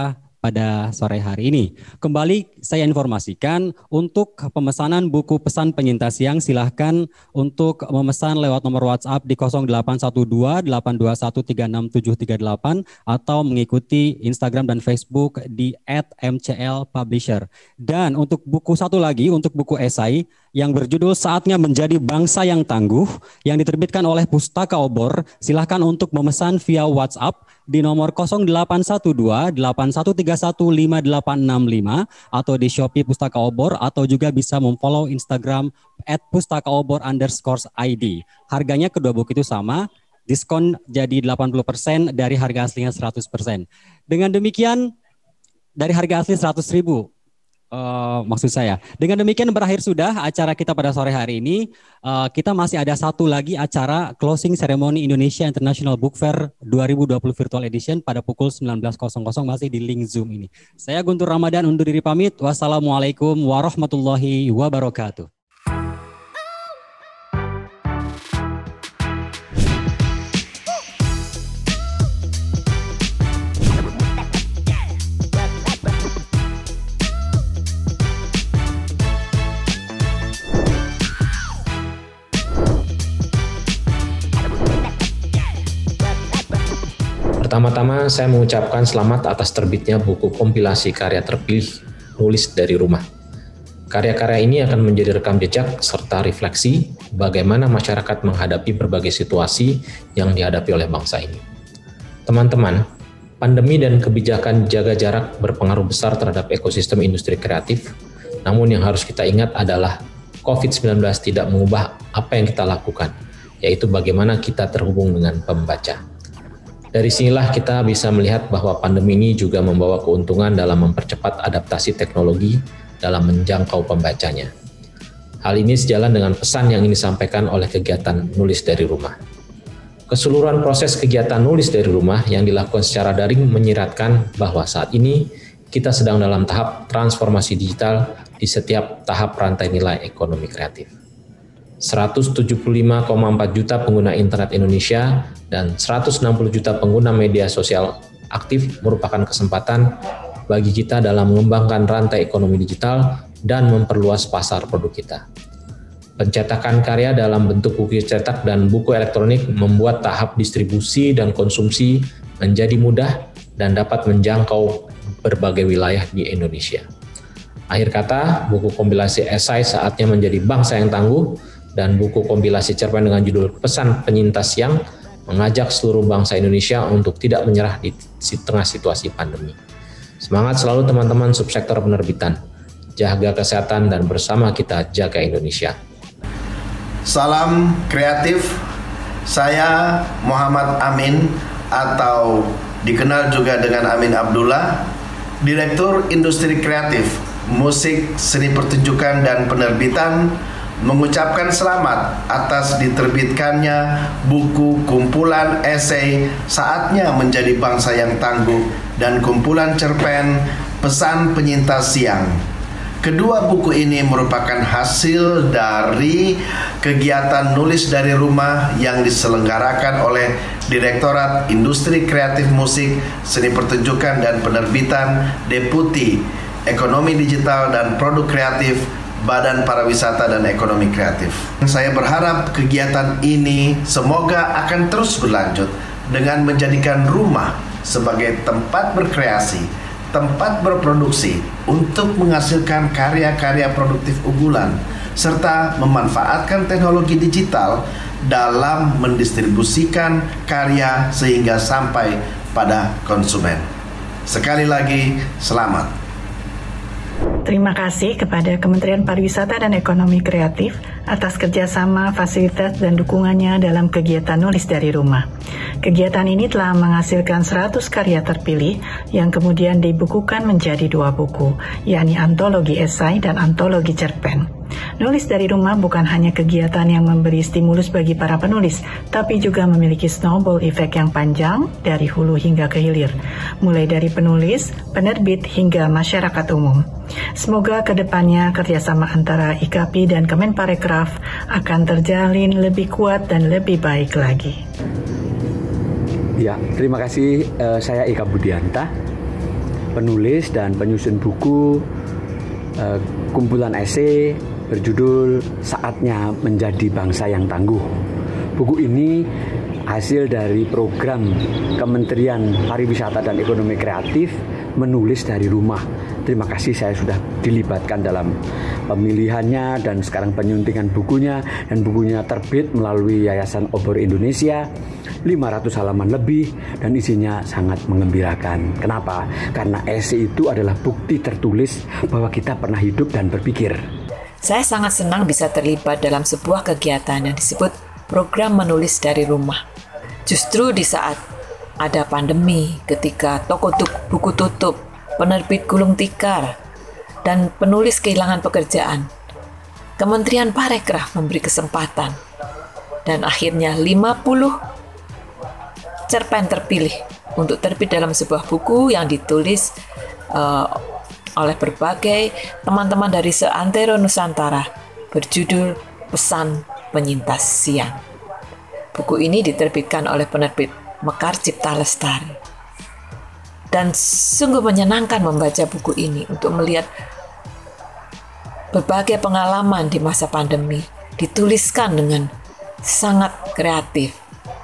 pada sore hari ini. Kembali saya informasikan untuk pemesanan buku pesan penyintas siang silahkan untuk memesan lewat nomor WhatsApp di nol delapan satu dua delapan dua satu tiga enam tujuh tiga delapan atau mengikuti Instagram dan Facebook di et m c l publisher. Dan untuk buku satu lagi, untuk buku esai yang berjudul Saatnya Menjadi Bangsa yang Tangguh yang diterbitkan oleh Pustaka Obor, silahkan untuk memesan via WhatsApp di nomor nol delapan satu dua delapan satu tiga satu lima delapan enam lima atau di Shopee Pustaka Obor, atau juga bisa memfollow Instagram at pustakaobor underscore id. Harganya kedua buku itu sama, diskon jadi delapan puluh persen dari harga aslinya seratus persen. Dengan demikian, dari harga asli seratus ribu. Uh, maksud saya. Dengan demikian berakhir sudah acara kita pada sore hari ini. Uh, kita masih ada satu lagi acara closing ceremony Indonesia International Book Fair dua ribu dua puluh Virtual Edition pada pukul sembilan belas masih di link Zoom ini. Saya Guntur Ramadan undur diri pamit. Wassalamualaikum warahmatullahi wabarakatuh. Pertama-tama saya mengucapkan selamat atas terbitnya buku kompilasi karya terpilih Nulis dari Rumah. Karya-karya ini akan menjadi rekam jejak serta refleksi bagaimana masyarakat menghadapi berbagai situasi yang dihadapi oleh bangsa ini. Teman-teman, pandemi dan kebijakan jaga jarak berpengaruh besar terhadap ekosistem industri kreatif, namun yang harus kita ingat adalah covid sembilan belas tidak mengubah apa yang kita lakukan, yaitu bagaimana kita terhubung dengan pembaca. Dari sinilah kita bisa melihat bahwa pandemi ini juga membawa keuntungan dalam mempercepat adaptasi teknologi dalam menjangkau pembacanya. Hal ini sejalan dengan pesan yang ingin disampaikan oleh kegiatan Nulis dari Rumah. Keseluruhan proses kegiatan Nulis dari Rumah yang dilakukan secara daring menyiratkan bahwa saat ini kita sedang dalam tahap transformasi digital di setiap tahap rantai nilai ekonomi kreatif. seratus tujuh puluh lima koma empat juta pengguna internet Indonesia dan seratus enam puluh juta pengguna media sosial aktif merupakan kesempatan bagi kita dalam mengembangkan rantai ekonomi digital dan memperluas pasar produk kita. Pencetakan karya dalam bentuk buku cetak dan buku elektronik membuat tahap distribusi dan konsumsi menjadi mudah dan dapat menjangkau berbagai wilayah di Indonesia. Akhir kata, buku kompilasi esai Saatnya Menjadi Bangsa yang Tangguh dan buku kompilasi cerpen dengan judul Pesan Penyintas Siang mengajak seluruh bangsa Indonesia untuk tidak menyerah di tengah situasi pandemi. Semangat selalu teman-teman subsektor penerbitan. Jaga kesehatan dan bersama kita jaga Indonesia. Salam kreatif. Saya Muhammad Amin atau dikenal juga dengan Amin Abdullah, Direktur Industri Kreatif, Musik, Seni Pertunjukan dan Penerbitan, mengucapkan selamat atas diterbitkannya buku kumpulan esai Saatnya Menjadi Bangsa yang Tangguh dan kumpulan cerpen Pesan Penyintas Siang. Kedua buku ini merupakan hasil dari kegiatan Nulis dari Rumah yang diselenggarakan oleh Direktorat Industri Kreatif Musik, Seni Pertunjukan dan Penerbitan, Deputi Ekonomi Digital dan Produk Kreatif, Badan Pariwisata dan Ekonomi Kreatif. Saya berharap kegiatan ini semoga akan terus berlanjut dengan menjadikan rumah sebagai tempat berkreasi, tempat berproduksi untuk menghasilkan karya-karya produktif unggulan, serta memanfaatkan teknologi digital dalam mendistribusikan karya sehingga sampai pada konsumen. Sekali lagi, selamat. Terima kasih kepada Kementerian Pariwisata dan Ekonomi Kreatif atas kerjasama, fasilitas, dan dukungannya dalam kegiatan Nulis dari Rumah. Kegiatan ini telah menghasilkan seratus karya terpilih yang kemudian dibukukan menjadi dua buku, yakni antologi esai dan antologi cerpen. Nulis dari Rumah bukan hanya kegiatan yang memberi stimulus bagi para penulis, tapi juga memiliki snowball effect yang panjang dari hulu hingga ke hilir, mulai dari penulis, penerbit, hingga masyarakat umum. Semoga kedepannya kerjasama antara I K P dan Kemenparekraf akan terjalin lebih kuat dan lebih baik lagi. Ya, terima kasih. Uh, saya Eka Budianta. penulis dan penyusun buku uh, kumpulan esai berjudul Saatnya Menjadi Bangsa yang Tangguh. Buku ini hasil dari program Kementerian Pariwisata dan Ekonomi Kreatif Menulis dari Rumah. Terima kasih, saya sudah dilibatkan dalam pemilihannya dan sekarang penyuntingan bukunya, dan bukunya terbit melalui Yayasan Obor Indonesia, lima ratus halaman lebih, dan isinya sangat menggembirakan. Kenapa? Karena esai itu adalah bukti tertulis bahwa kita pernah hidup dan berpikir. Saya sangat senang bisa terlibat dalam sebuah kegiatan yang disebut Program Menulis dari Rumah. Justru di saat ada pandemi, ketika toko buku tutup, penerbit gulung tikar, dan penulis kehilangan pekerjaan, Kementerian Parekraf memberi kesempatan, dan akhirnya lima puluh cerpen terpilih untuk terbit dalam sebuah buku yang ditulis uh, oleh berbagai teman-teman dari seantero Nusantara, berjudul Pesan Penyintas Siang. Buku ini diterbitkan oleh penerbit Mekar Cipta Lestari. Dan sungguh menyenangkan membaca buku ini untuk melihat berbagai pengalaman di masa pandemi dituliskan dengan sangat kreatif.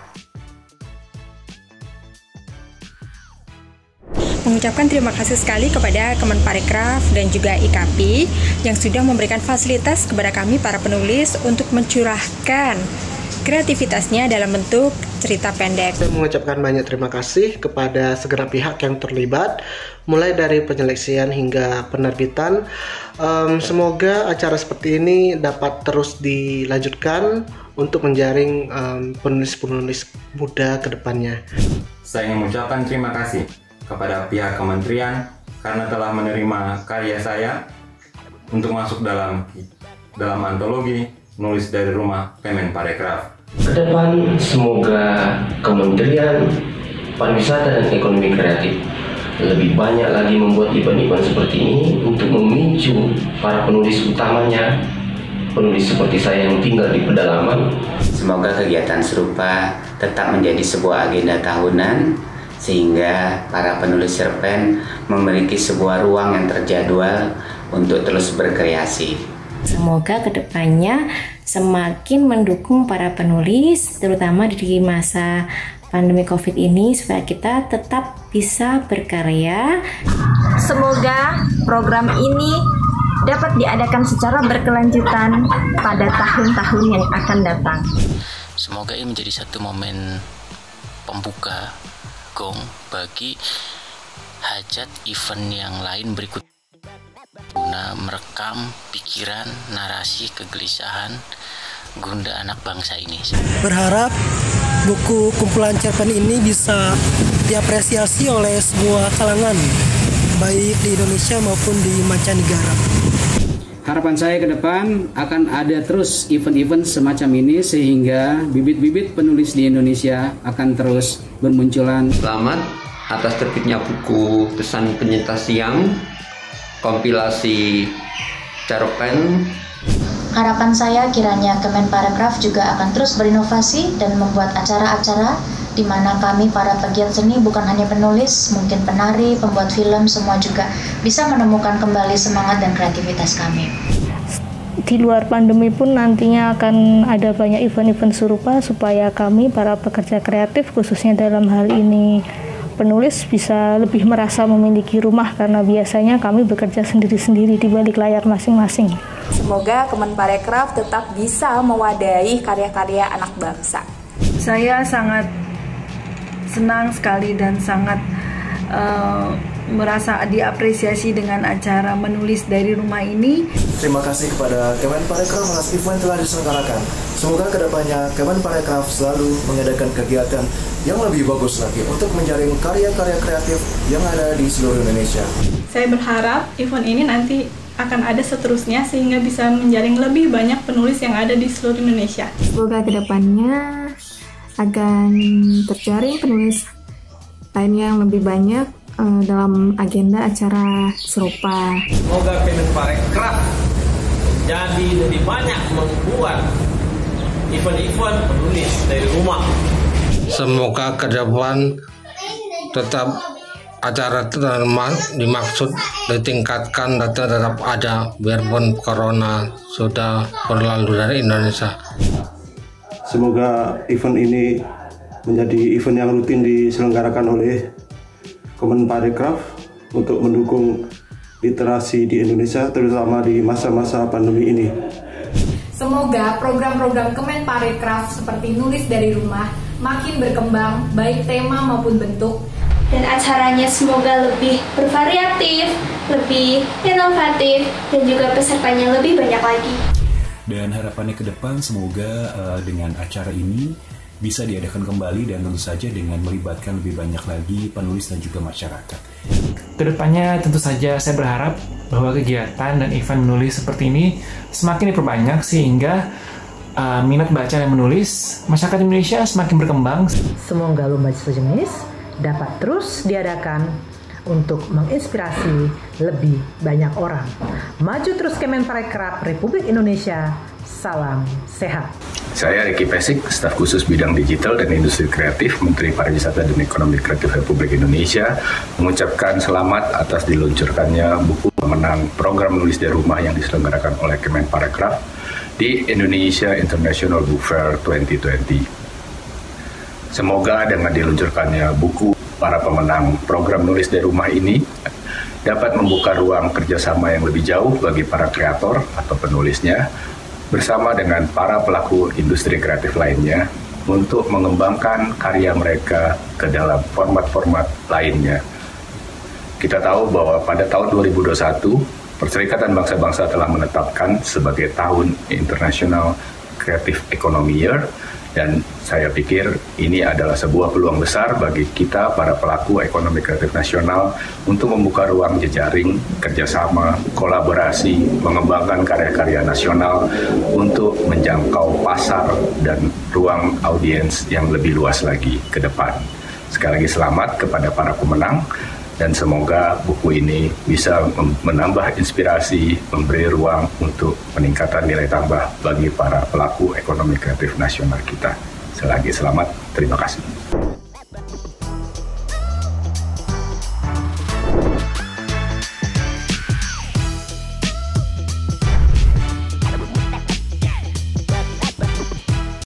Mengucapkan terima kasih sekali kepada Kemenparekraf dan juga I K P yang sudah memberikan fasilitas kepada kami para penulis untuk mencurahkan kreativitasnya dalam bentuk cerita pendek. Saya mengucapkan banyak terima kasih kepada segala pihak yang terlibat, mulai dari penyeleksian hingga penerbitan. Um, semoga acara seperti ini dapat terus dilanjutkan untuk menjaring um, penulis-penulis muda ke depannya. Saya ingin mengucapkan terima kasih kepada pihak kementerian karena telah menerima karya saya untuk masuk dalam dalam antologi Nulis dari Rumah Kemenparekraf. Kedepan semoga Kementerian Pariwisata dan Ekonomi Kreatif lebih banyak lagi membuat event-event seperti ini untuk memicu para penulis utamanya, penulis seperti saya yang tinggal di pedalaman. Semoga kegiatan serupa tetap menjadi sebuah agenda tahunan, sehingga para penulis cerpen memiliki sebuah ruang yang terjadwal untuk terus berkreasi. Semoga kedepannya semakin mendukung para penulis, terutama di masa pandemi COVID ini, supaya kita tetap bisa berkarya. Semoga program ini dapat diadakan secara berkelanjutan pada tahun-tahun yang akan datang. Semoga ini menjadi satu momen pembuka gong bagi hajat event yang lain berikut, guna merekam pikiran, narasi, kegelisahan gunda anak bangsa ini. Berharap buku kumpulan cerpen ini bisa diapresiasi oleh semua kalangan, baik di Indonesia maupun di mancanegara. Harapan saya ke depan akan ada terus event-event semacam ini, sehingga bibit-bibit penulis di Indonesia akan terus bermunculan. Selamat atas terbitnya buku Pesan Penyintas Siang, kompilasi cerpen. Harapan saya kiranya Kemenparekraf juga akan terus berinovasi dan membuat acara-acara di mana kami para pegiat seni, bukan hanya penulis, mungkin penari, pembuat film, semua juga bisa menemukan kembali semangat dan kreativitas kami. Di luar pandemi pun nantinya akan ada banyak event-event serupa supaya kami para pekerja kreatif, khususnya dalam hal ini penulis, bisa lebih merasa memiliki rumah, karena biasanya kami bekerja sendiri-sendiri di balik layar masing-masing. Semoga Kemenparekraf tetap bisa mewadahi karya-karya anak bangsa. Saya sangat senang sekali dan sangat uh, merasa diapresiasi dengan acara Menulis dari Rumah ini. Terima kasih kepada Kemenparekraf atas event telah diselenggarakan. Semoga kedepannya Kemenparekraf selalu mengadakan kegiatan yang lebih bagus lagi untuk menjaring karya-karya kreatif yang ada di seluruh Indonesia. Saya berharap event ini nanti akan ada seterusnya, sehingga bisa menjaring lebih banyak penulis yang ada di seluruh Indonesia. Semoga kedepannya akan terjaring penulis lainnya yang lebih banyak uh, dalam agenda acara serupa. Semoga Kemenparekraf jadi lebih banyak membuat event-event penulis dari rumah. Semoga ke depan tetap acara dimaksud ditingkatkan dan tetap ada biarpun corona sudah berlalu dari Indonesia. Semoga event ini menjadi event yang rutin diselenggarakan oleh Kemenparekraf untuk mendukung literasi di Indonesia, terutama di masa-masa pandemi ini. Semoga program-program Kemenparekraf seperti nulis dari rumah makin berkembang, baik tema maupun bentuk. Dan acaranya semoga lebih bervariatif, lebih inovatif, dan juga pesertanya lebih banyak lagi. Dan harapannya ke depan semoga uh, dengan acara ini bisa diadakan kembali dan tentu saja dengan melibatkan lebih banyak lagi penulis dan juga masyarakat. Kedepannya tentu saja saya berharap bahwa kegiatan dan event menulis seperti ini semakin diperbanyak sehingga uh, minat baca dan menulis masyarakat Indonesia semakin berkembang. Semoga lomba sejenis dapat terus diadakan untuk menginspirasi lebih banyak orang. Maju terus Kemenparekraf Republik Indonesia. Salam sehat. Saya Ricky Pesik, staf khusus bidang digital dan industri kreatif, Menteri Pariwisata dan Ekonomi Kreatif Republik Indonesia, mengucapkan selamat atas diluncurkannya buku pemenang program nulis dari rumah yang diselenggarakan oleh Kemenparekraf di Indonesia International Book Fair dua ribu dua puluh. Semoga dengan diluncurkannya buku para pemenang program nulis dari rumah ini dapat membuka ruang kerjasama yang lebih jauh bagi para kreator atau penulisnya bersama dengan para pelaku industri kreatif lainnya untuk mengembangkan karya mereka ke dalam format-format lainnya. Kita tahu bahwa pada tahun dua ribu dua puluh satu, Perserikatan Bangsa-Bangsa telah menetapkan sebagai Tahun International Creative Economy Year, dan saya pikir ini adalah sebuah peluang besar bagi kita, para pelaku ekonomi kreatif nasional, untuk membuka ruang jejaring, kerjasama, kolaborasi, mengembangkan karya-karya nasional untuk menjangkau pasar dan ruang audiens yang lebih luas lagi ke depan. Sekali lagi selamat kepada para pemenang, dan semoga buku ini bisa menambah inspirasi, memberi ruang untuk peningkatan nilai tambah bagi para pelaku ekonomi kreatif nasional kita. Sekali lagi selamat, terima kasih.